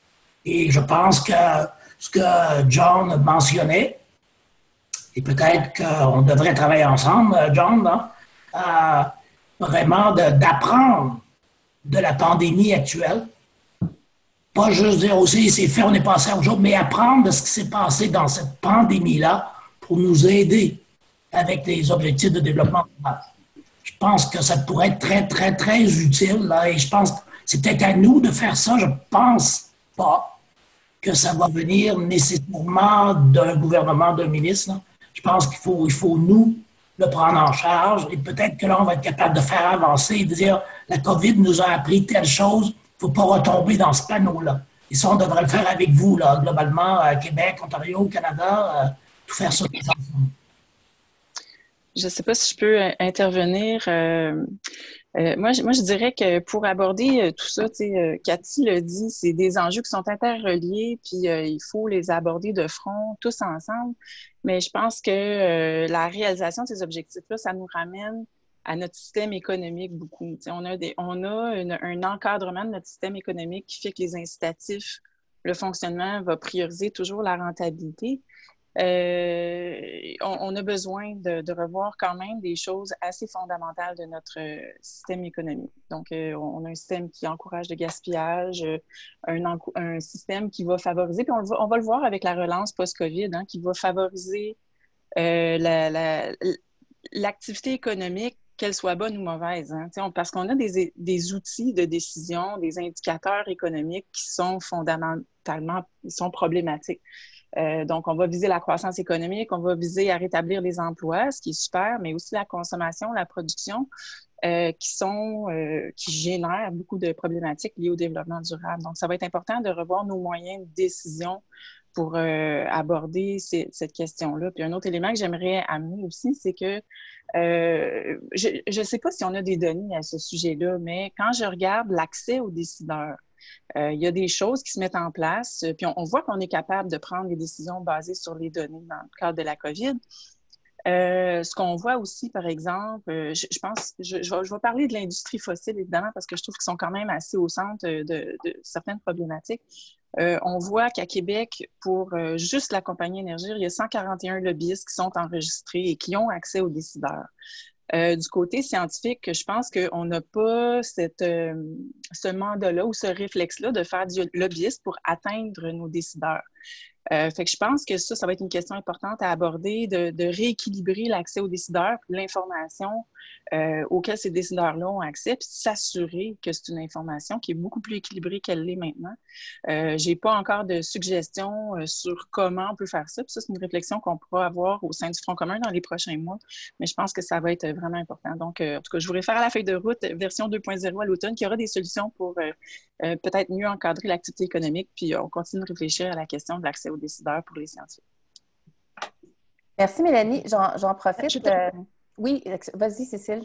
Et je pense que ce que John mentionnait, et peut-être qu'on devrait travailler ensemble, John, vraiment d'apprendre de la pandémie actuelle. Pas juste dire aussi c'est fait, on est passé à autre chose, mais apprendre de ce qui s'est passé dans cette pandémie-là pour nous aider avec les objectifs de développement durable. Je pense que ça pourrait être très, très, très utile. Là, et je pense que c'est peut-être à nous de faire ça. Je ne pense pas que ça va venir nécessairement d'un gouvernement, d'un ministre. Là. Je pense qu'il faut nous le prendre en charge et peut-être que là, on va être capable de faire avancer et de dire la COVID nous a appris telle chose, il ne faut pas retomber dans ce panneau-là. Et ça, on devrait le faire avec vous, là, globalement, à Québec, Ontario, Canada, tout faire ça ensemble. Je ne sais pas si je peux intervenir. Moi, je dirais que pour aborder tout ça, Cathy l'a dit, c'est des enjeux qui sont interreliés, puis il faut les aborder de front, tous ensemble. Mais je pense que la réalisation de ces objectifs-là, ça nous ramène à notre système économique beaucoup. On a un encadrement de notre système économique qui fait que les incitatifs, le fonctionnement va prioriser toujours la rentabilité. On a besoin de revoir quand même des choses assez fondamentales de notre système économique. Donc, on a un système qui encourage le gaspillage, un système qui va favoriser, puis on va le voir avec la relance post-COVID, hein, qui va favoriser l'activité économique, qu'elle soit bonne ou mauvaise. Hein. Parce qu'on a des outils de décision, des indicateurs économiques qui sont fondamentalement problématiques. Donc, on va viser la croissance économique, on va viser à rétablir les emplois, ce qui est super, mais aussi la consommation, la production, qui génèrent beaucoup de problématiques liées au développement durable. Donc, ça va être important de revoir nos moyens de décision pour aborder cette question-là. Puis un autre élément que j'aimerais amener aussi, c'est que je ne sais pas si on a des données à ce sujet-là, mais quand je regarde l'accès aux décideurs, il y a des choses qui se mettent en place, puis on voit qu'on est capable de prendre des décisions basées sur les données dans le cadre de la COVID. Ce qu'on voit aussi, par exemple, je vais parler de l'industrie fossile, évidemment, parce que je trouve qu'ils sont quand même assez au centre de certaines problématiques. On voit qu'à Québec, pour juste la compagnie Énergir, il y a 141 lobbyistes qui sont enregistrés et qui ont accès aux décideurs. Du côté scientifique, je pense qu'on n'a pas ce mandat-là ou ce réflexe-là de faire du lobbyisme pour atteindre nos décideurs. Fait que je pense que ça va être une question importante à aborder, de rééquilibrer l'accès aux décideurs, l'information auquel ces décideurs-là ont accès, puis s'assurer que c'est une information qui est beaucoup plus équilibrée qu'elle l'est maintenant. J'ai pas encore de suggestions sur comment on peut faire ça, puis ça, c'est une réflexion qu'on pourra avoir au sein du Front commun dans les prochains mois, mais je pense que ça va être vraiment important. Donc, en tout cas, je vous réfère à la feuille de route version 2.0 à l'automne, qui aura des solutions pour peut-être mieux encadrer l'activité économique, puis on continue de réfléchir à la question de l'accès aux décideurs pour les scientifiques. Merci, Mélanie. J'en profite. Oui, vas-y, Cécile.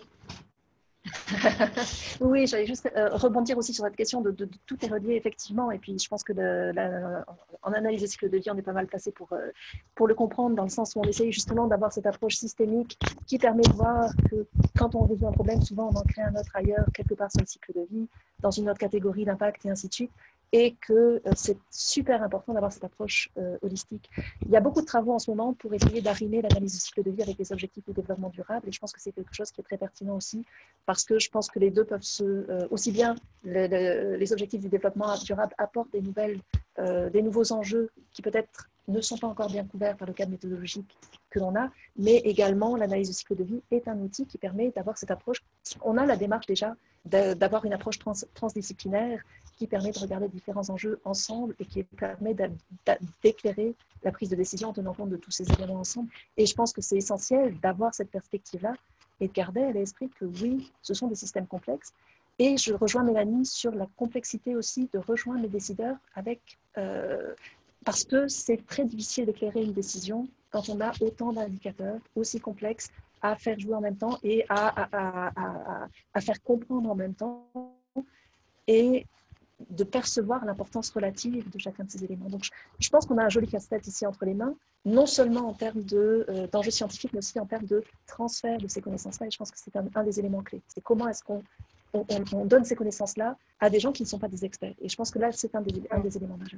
Oui, j'allais juste rebondir aussi sur cette question de tout est relié, effectivement. Et puis, je pense que en analyse des cycles de vie, on est pas mal placé pour le comprendre, dans le sens où on essaye justement d'avoir cette approche systémique qui permet de voir que quand on résout un problème, souvent on en crée un autre ailleurs, quelque part sur le cycle de vie, dans une autre catégorie d'impact et ainsi de suite. Et que c'est super important d'avoir cette approche holistique. Il y a beaucoup de travaux en ce moment pour essayer d'arrimer l'analyse du cycle de vie avec les objectifs de développement durable, et je pense que c'est quelque chose qui est très pertinent aussi, parce que je pense que les deux peuvent aussi bien les objectifs du développement durable apportent des nouveaux enjeux qui peut-être ne sont pas encore bien couverts par le cadre méthodologique que l'on a, mais également l'analyse du cycle de vie est un outil qui permet d'avoir cette approche. On a la démarche déjà d'avoir une approche transdisciplinaire qui permet de regarder différents enjeux ensemble et qui permet d'éclairer la prise de décision en tenant compte de tous ces éléments ensemble. Et je pense que c'est essentiel d'avoir cette perspective-là et de garder à l'esprit que oui, ce sont des systèmes complexes. Et je rejoins Mélanie sur la complexité aussi de rejoindre les décideurs parce que c'est très difficile d'éclairer une décision quand on a autant d'indicateurs aussi complexes à faire jouer en même temps et à faire comprendre en même temps et de percevoir l'importance relative de chacun de ces éléments. Donc, je pense qu'on a un joli casse-tête ici entre les mains, non seulement en termes d'enjeux scientifiques, mais aussi en termes de transfert de ces connaissances-là. Et je pense que c'est un des éléments clés. C'est comment est-ce qu'on donne ces connaissances-là à des gens qui ne sont pas des experts. Et je pense que là, c'est un des éléments majeurs.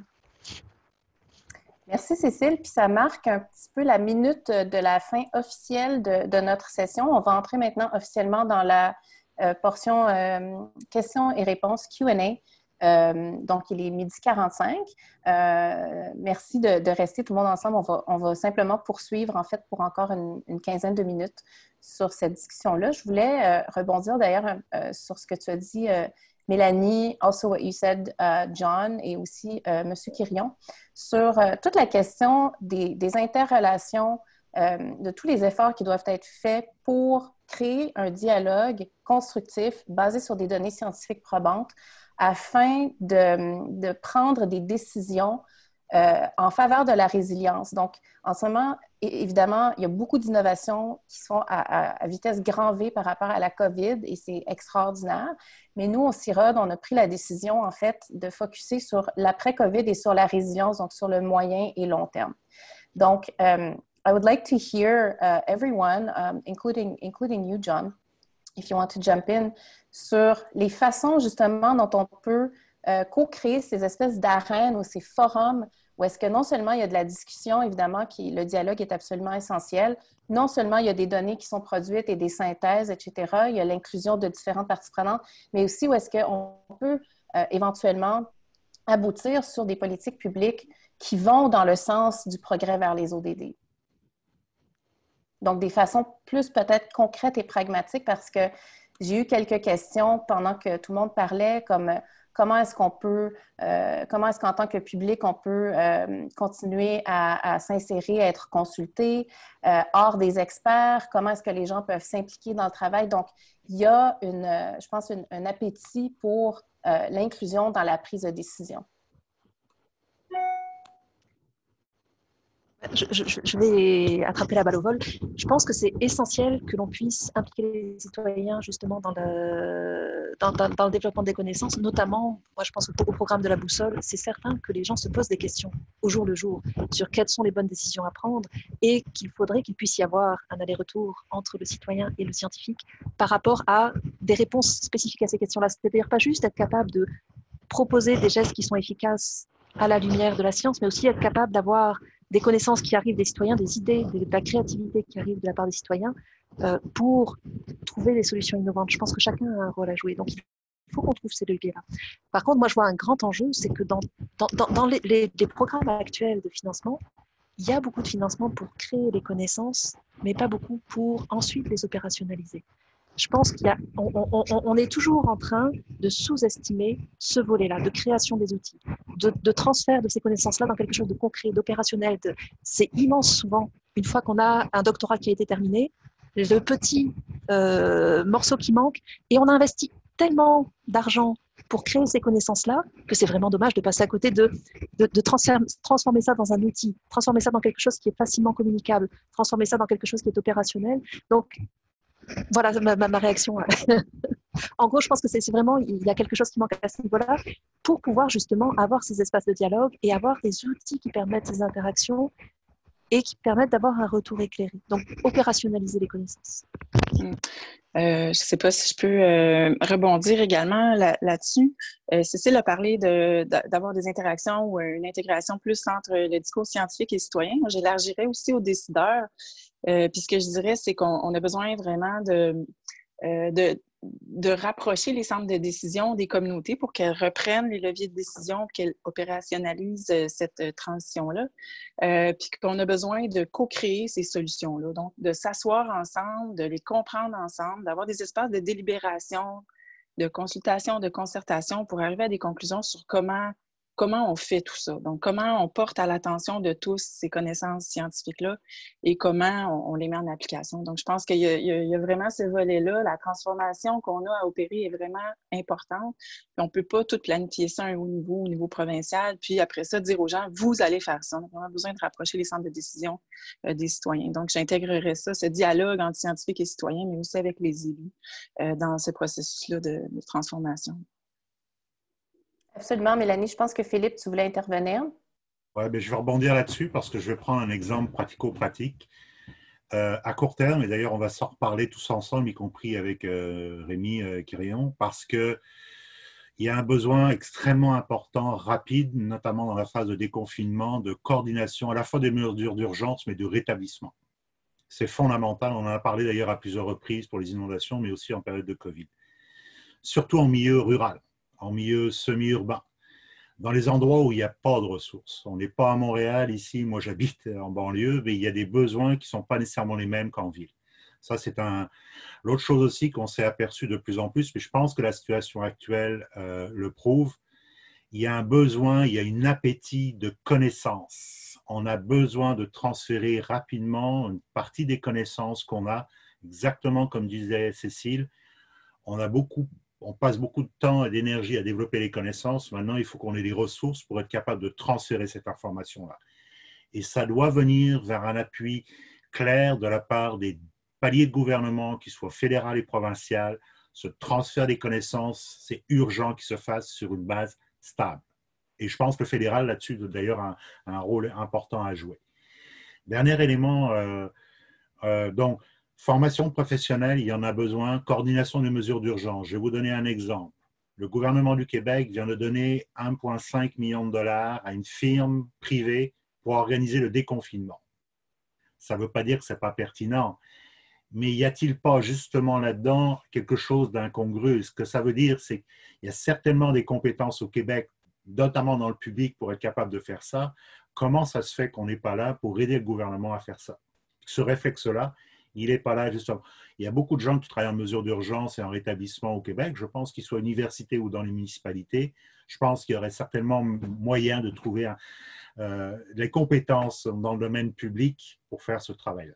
Merci Cécile, puis ça marque un petit peu la minute de la fin officielle de notre session. On va entrer maintenant officiellement dans la portion questions et réponses Q&A. Donc, il est 12h45. Merci de rester tout le monde ensemble. On va simplement poursuivre, en fait, pour encore une quinzaine de minutes sur cette discussion-là. Je voulais rebondir d'ailleurs sur ce que tu as dit, Mélanie, also what you said, John, et aussi M. Quirion, sur toute la question des interrelations, de tous les efforts qui doivent être faits pour créer un dialogue constructif basé sur des données scientifiques probantes afin de prendre des décisions en faveur de la résilience. Donc, en ce moment, évidemment, il y a beaucoup d'innovations qui sont à vitesse grand V par rapport à la COVID et c'est extraordinaire. Mais nous, au CIROD, on a pris la décision, en fait, de focusser sur l'après-COVID et sur la résilience, donc sur le moyen et long terme. Donc, I would like to hear everyone, including you, John, if you want to jump in, sur les façons justement dont on peut co-créer ces espèces d'arènes ou ces forums où est-ce que non seulement il y a de la discussion, évidemment, le dialogue est absolument essentiel, non seulement il y a des données qui sont produites et des synthèses, etc., il y a l'inclusion de différentes parties prenantes, mais aussi où est-ce qu'on peut éventuellement aboutir sur des politiques publiques qui vont dans le sens du progrès vers les ODD. Donc, des façons plus peut-être concrètes et pragmatiques parce que j'ai eu quelques questions pendant que tout le monde parlait, comme comment est-ce qu'en tant que public, on peut continuer à s'insérer, à être consulté hors des experts, comment est-ce que les gens peuvent s'impliquer dans le travail. Donc, il y a, je pense, un appétit pour l'inclusion dans la prise de décision. Je vais attraper la balle au vol. Je pense que c'est essentiel que l'on puisse impliquer les citoyens justement dans le développement des connaissances, notamment, moi je pense au programme de la boussole, c'est certain que les gens se posent des questions au jour le jour sur quelles sont les bonnes décisions à prendre et qu'il faudrait qu'il puisse y avoir un aller-retour entre le citoyen et le scientifique par rapport à des réponses spécifiques à ces questions-là. C'est-à-dire pas juste être capable de proposer des gestes qui sont efficaces à la lumière de la science, mais aussi être capable d'avoir des connaissances qui arrivent des citoyens, des idées, de la créativité qui arrive de la part des citoyens pour trouver des solutions innovantes. Je pense que chacun a un rôle à jouer. Donc, il faut qu'on trouve ces leviers-là. Par contre, moi, je vois un grand enjeu, c'est que dans les programmes actuels de financement, il y a beaucoup de financement pour créer les connaissances, mais pas beaucoup pour ensuite les opérationnaliser. Je pense qu'on est toujours en train de sous-estimer ce volet-là, de création des outils, de transfert de ces connaissances-là dans quelque chose de concret, d'opérationnel. C'est immense souvent, une fois qu'on a un doctorat qui a été terminé, le petit morceau qui manque, et on a investi tellement d'argent pour créer ces connaissances-là que c'est vraiment dommage de passer à côté de transformer ça dans un outil, transformer ça dans quelque chose qui est facilement communicable, transformer ça dans quelque chose qui est opérationnel. Donc, voilà ma réaction. En gros, je pense que c'est vraiment, il y a quelque chose qui manque à ce niveau-là pour pouvoir justement avoir ces espaces de dialogue et avoir des outils qui permettent ces interactions et qui permettent d'avoir un retour éclairé. Donc, opérationnaliser les connaissances. Je ne sais pas si je peux rebondir également là-dessus. Cécile a parlé d'avoir des interactions ou une intégration plus entre le discours scientifique et citoyen. J'élargirais aussi aux décideurs. Puis ce que je dirais, c'est qu'on a besoin vraiment de rapprocher les centres de décision des communautés pour qu'elles reprennent les leviers de décision, qu'elles opérationnalisent cette transition-là. Puis qu'on a besoin de co-créer ces solutions-là. Donc, de s'asseoir ensemble, de les comprendre ensemble, d'avoir des espaces de délibération, de consultation, de concertation pour arriver à des conclusions sur comment on fait tout ça. Donc, comment on porte à l'attention de tous ces connaissances scientifiques-là et comment on les met en application. Donc, je pense qu'il y a vraiment ce volet-là. La transformation qu'on a à opérer est vraiment importante. Puis on ne peut pas tout planifier ça à un haut niveau, au niveau provincial, puis après ça, dire aux gens, vous allez faire ça. Donc, on a besoin de rapprocher les centres de décision des citoyens. Donc, j'intégrerais ça, ce dialogue entre scientifiques et citoyens, mais aussi avec les élus dans ce processus-là de transformation. Absolument, Mélanie. Je pense que Philippe, tu voulais intervenir. Ouais, je vais rebondir là-dessus parce que je vais prendre un exemple pratico-pratique. À court terme, et d'ailleurs on va s'en reparler tous ensemble, y compris avec Rémi Quirion, parce que Il y a un besoin extrêmement important, rapide, notamment dans la phase de déconfinement, de coordination à la fois des mesures d'urgence, mais de rétablissement. C'est fondamental, on en a parlé d'ailleurs à plusieurs reprises pour les inondations, mais aussi en période de Covid. Surtout en milieu rural, en milieu semi-urbain, dans les endroits où il n'y a pas de ressources. On n'est pas à Montréal ici, moi j'habite en banlieue, mais il y a des besoins qui ne sont pas nécessairement les mêmes qu'en ville. Ça, c'est l'autre chose aussi qu'on s'est aperçu de plus en plus, mais je pense que la situation actuelle le prouve. Il y a un besoin, il y a une appétit de connaissances. On a besoin de transférer rapidement une partie des connaissances qu'on a, exactement comme disait Cécile. On passe beaucoup de temps et d'énergie à développer les connaissances. Maintenant, il faut qu'on ait les ressources pour être capable de transférer cette information-là. Et ça doit venir vers un appui clair de la part des paliers de gouvernement, qu'ils soient fédéral et provincial. Ce transfert des connaissances, c'est urgent qu'il se fasse sur une base stable. Et je pense que le fédéral, là-dessus, a d'ailleurs un rôle important à jouer. Dernier élément, donc, formation professionnelle, il y en a besoin. Coordination des mesures d'urgence. Je vais vous donner un exemple. Le gouvernement du Québec vient de donner 1,5 million de dollars à une firme privée pour organiser le déconfinement. Ça ne veut pas dire que ce n'est pas pertinent, mais y a-t-il pas justement là-dedans quelque chose d'incongru? Ce que ça veut dire, c'est qu'il y a certainement des compétences au Québec, notamment dans le public, pour être capable de faire ça. Comment ça se fait qu'on n'est pas là pour aider le gouvernement à faire ça? Ce réflexe-là, il n'est pas là justement. Il y a beaucoup de gens qui travaillent en mesure d'urgence et en rétablissement au Québec. Je pense qu'ils soient à l'université ou dans les municipalités. Je pense qu'il y aurait certainement moyen de trouver les compétences dans le domaine public pour faire ce travail-là.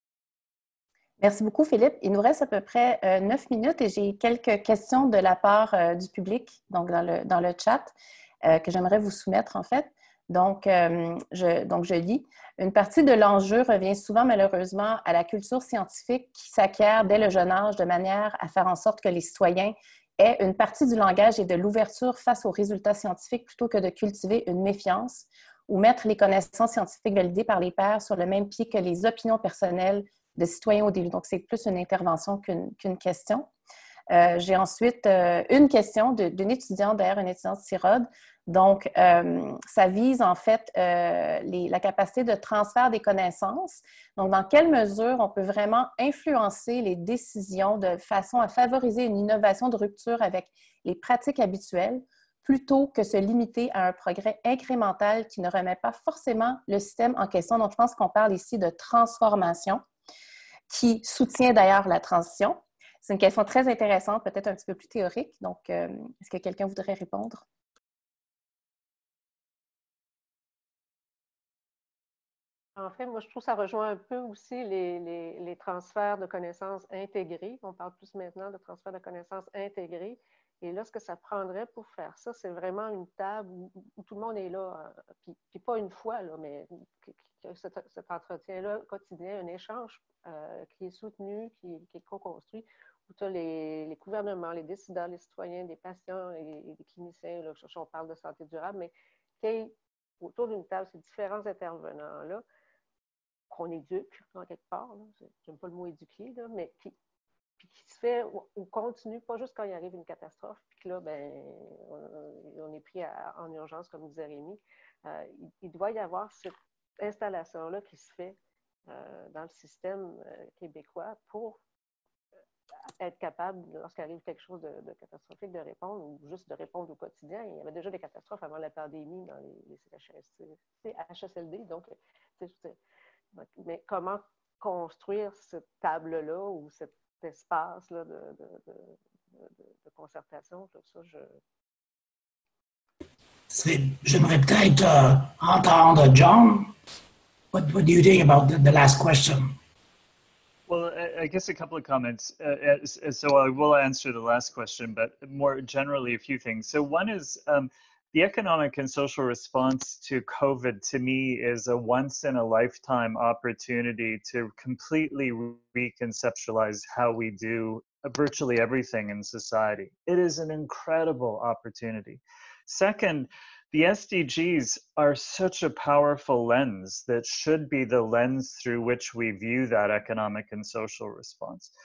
Merci beaucoup, Philippe. Il nous reste à peu près 9 minutes et j'ai quelques questions de la part du public, donc dans le chat, que j'aimerais vous soumettre en fait. Donc, je lis. Une partie de l'enjeu revient souvent malheureusement à la culture scientifique qui s'acquiert dès le jeune âge de manière à faire en sorte que les citoyens aient une partie du langage et de l'ouverture face aux résultats scientifiques plutôt que de cultiver une méfiance ou mettre les connaissances scientifiques validées par les pairs sur le même pied que les opinions personnelles de citoyens au début. Donc, c'est plus une intervention qu'une question. J'ai ensuite une question d'une étudiante, d'ailleurs, une étudiante CIROD. Donc, ça vise en fait la capacité de transfert des connaissances. Donc, dans quelle mesure on peut vraiment influencer les décisions de façon à favoriser une innovation de rupture avec les pratiques habituelles plutôt que se limiter à un progrès incrémental qui ne remet pas forcément le système en question. Donc, je pense qu'on parle ici de transformation qui soutient d'ailleurs la transition. C'est une question très intéressante, peut-être un petit peu plus théorique. Donc, est-ce que quelqu'un voudrait répondre? En fait, moi, je trouve que ça rejoint un peu aussi les transferts de connaissances intégrés. On parle plus maintenant de transferts de connaissances intégrés. Et là, ce que ça prendrait pour faire ça, c'est vraiment une table où tout le monde est là, puis pas une fois, là, mais cet entretien-là quotidien, un échange qui est soutenu, qui est co-construit, où tu as les gouvernements, les décideurs, les citoyens, des patients et des cliniciens, là, on parle de santé durable, mais qu'il y ait autour d'une table ces différents intervenants-là, qu'on éduque, en quelque part, j'aime pas le mot éduquer, là, mais qui se fait ou continue, pas juste quand il arrive une catastrophe, puis que là, ben, on est pris en urgence, comme disait Rémi. Il doit y avoir cette installation-là qui se fait dans le système québécois pour être capable, lorsqu'arrive quelque chose de catastrophique, de répondre ou juste de répondre au quotidien. Il y avait déjà des catastrophes avant la pandémie dans les CHSLD, donc, mais comment construire cette table-là ou cet espace-là de concertation, tout ça, J'aimerais peut-être entendre John. What do you think about the last question? Well, I guess a couple of comments. So I will answer the last question, but more generally, a few things. So one is the economic and social response to COVID, to me, is a once-in-a-lifetime opportunity to completely reconceptualize how we do virtually everything in society. It is an incredible opportunity. Second, the SDGs are such a powerful lens that should be the lens through which we view that economic and social response.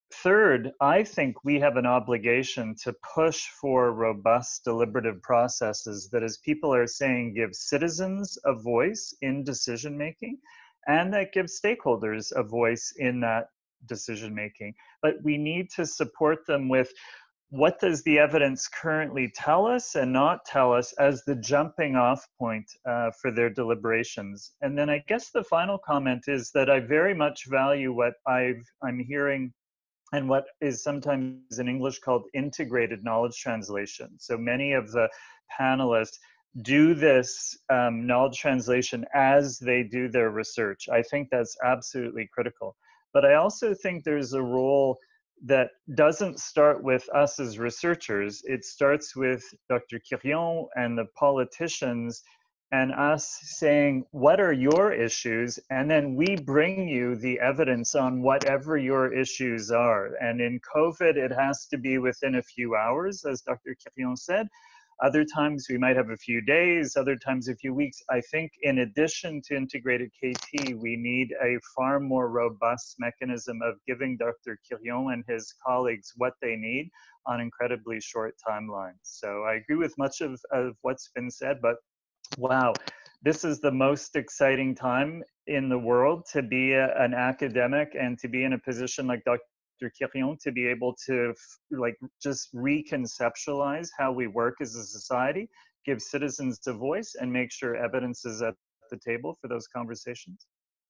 third, I think we have an obligation to push for robust deliberative processes that, as people are saying, give citizens a voice in decision making and that give stakeholders a voice in that decision making. But we need to support them with what does the evidence currently tell us and not tell us as the jumping off point for their deliberations. And then I guess the final comment is that I very much value what I'm hearing and what is sometimes in English called integrated knowledge translation. So many of the panelists do this knowledge translation as they do their research. I think that's absolutely critical. But I also think there's a role that doesn't start with us as researchers. It starts with Dr. Quirion and the politicians and us saying, what are your issues? And then we bring you the evidence on whatever your issues are. And in COVID, it has to be within a few hours, as Dr. Quirion said. Other times we might have a few days, other times a few weeks. I think in addition to integrated KT, we need a far more robust mechanism of giving Dr. Quirion and his colleagues what they need on incredibly short timelines. So I agree with much of what's been said, but wow, this is the most exciting time in the world to be an academic and to be in a position like Dr. Quirion to be able to just reconceptualize how we work as a society, give citizens a voice, and make sure evidence is at the table for those conversations.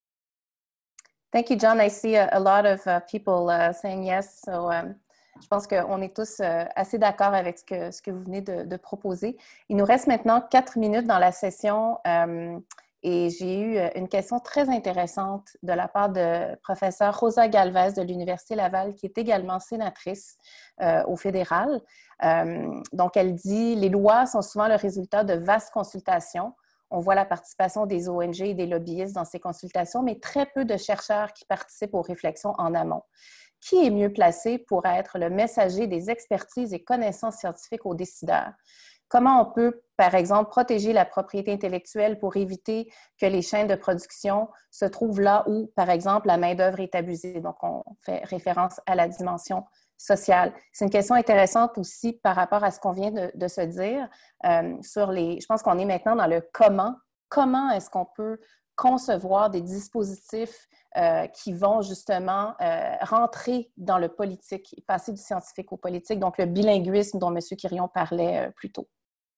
Thank you, John. I see a lot of people saying yes. So je pense qu'on est tous assez d'accord avec ce que vous venez de proposer. Il nous reste maintenant 4 minutes dans la session. Et j'ai eu une question très intéressante de la part de professeure Rosa Galvez de l'Université Laval, qui est également sénatrice au fédéral. Donc, elle dit « Les lois sont souvent le résultat de vastes consultations. On voit la participation des ONG et des lobbyistes dans ces consultations, mais très peu de chercheurs qui participent aux réflexions en amont. Qui est mieux placé pour être le messager des expertises et connaissances scientifiques aux décideurs? Comment on peut, par exemple, protéger la propriété intellectuelle pour éviter que les chaînes de production se trouvent là où, par exemple, la main-d'œuvre est abusée? Donc, on fait référence à la dimension sociale. C'est une question intéressante aussi par rapport à ce qu'on vient de se dire sur les... Je pense qu'on est maintenant dans le comment. Comment est-ce qu'on peut concevoir des dispositifs qui vont justement rentrer dans le politique, passer du scientifique au politique, donc le bilinguisme dont M. Quirion parlait plus tôt.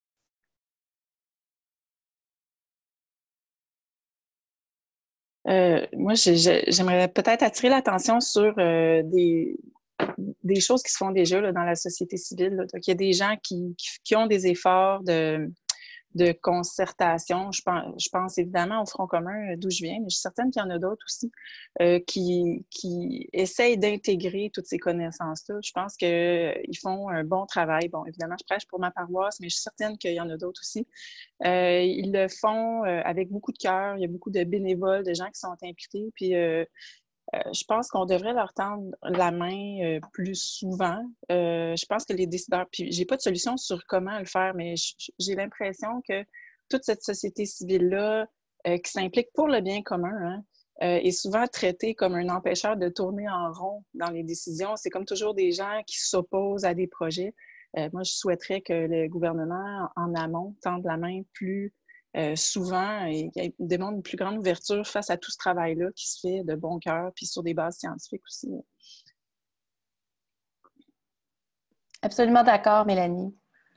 Moi, j'aimerais peut-être attirer l'attention sur des choses qui se font déjà là, dans la société civile. Là. Donc, il y a des gens qui ont des efforts de concertation. Je pense évidemment au Front commun d'où je viens, mais je suis certaine qu'il y en a d'autres aussi qui essayent d'intégrer toutes ces connaissances-là. Je pense qu'ils font un bon travail. Bon, évidemment, je prêche pour ma paroisse, mais je suis certaine qu'il y en a d'autres aussi. Ils le font avec beaucoup de cœur. Il y a beaucoup de bénévoles, de gens qui sont impliqués. Puis, je pense qu'on devrait leur tendre la main plus souvent. Je pense que les décideurs, puis j'ai pas de solution sur comment le faire, mais j'ai l'impression que toute cette société civile-là qui s'implique pour le bien commun est souvent traitée comme un empêcheur de tourner en rond dans les décisions. C'est comme toujours des gens qui s'opposent à des projets. Moi, je souhaiterais que le gouvernement, en amont, tende la main plus souvent et demande une plus grande ouverture face à tout ce travail-là qui se fait de bon cœur puis sur des bases scientifiques aussi. Absolument d'accord, Mélanie.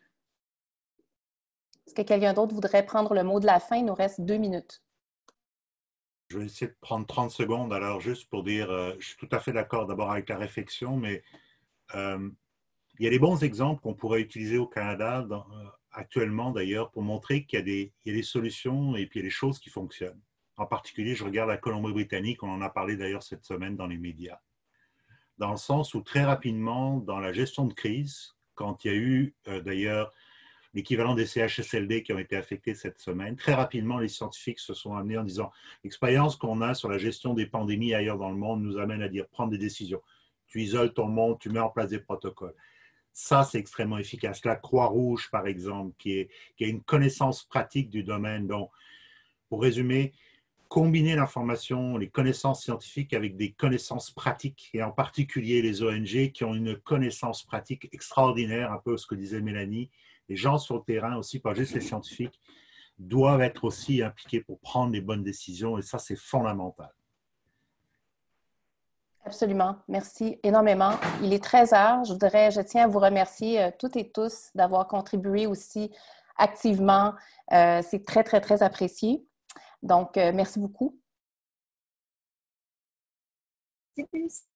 Est-ce que quelqu'un d'autre voudrait prendre le mot de la fin? Il nous reste 2 minutes. Je vais essayer de prendre 30 secondes, alors juste pour dire, je suis tout à fait d'accord d'abord avec la réflexion, mais il y a des bons exemples qu'on pourrait utiliser au Canada actuellement d'ailleurs pour montrer qu'il y a des solutions et puis il y a des choses qui fonctionnent. En particulier, je regarde la Colombie-Britannique, on en a parlé d'ailleurs cette semaine dans les médias, dans le sens où très rapidement, dans la gestion de crise, quand il y a eu d'ailleurs l'équivalent des CHSLD qui ont été affectés cette semaine, très rapidement, les scientifiques se sont amenés en disant l'expérience qu'on a sur la gestion des pandémies ailleurs dans le monde nous amène à dire prendre des décisions. Tu isoles ton monde, tu mets en place des protocoles. Ça, c'est extrêmement efficace. La Croix-Rouge, par exemple, qui a une connaissance pratique du domaine. Donc, pour résumer, combiner l'information, les connaissances scientifiques avec des connaissances pratiques, et en particulier les ONG qui ont une connaissance pratique extraordinaire, un peu ce que disait Mélanie. Les gens sur le terrain aussi, pas juste les scientifiques, doivent être aussi impliqués pour prendre les bonnes décisions, et ça, c'est fondamental. Absolument. Merci énormément. Il est 13 heures. Je tiens à vous remercier toutes et tous d'avoir contribué aussi activement. C'est très, très, très apprécié. Donc, merci beaucoup. Merci.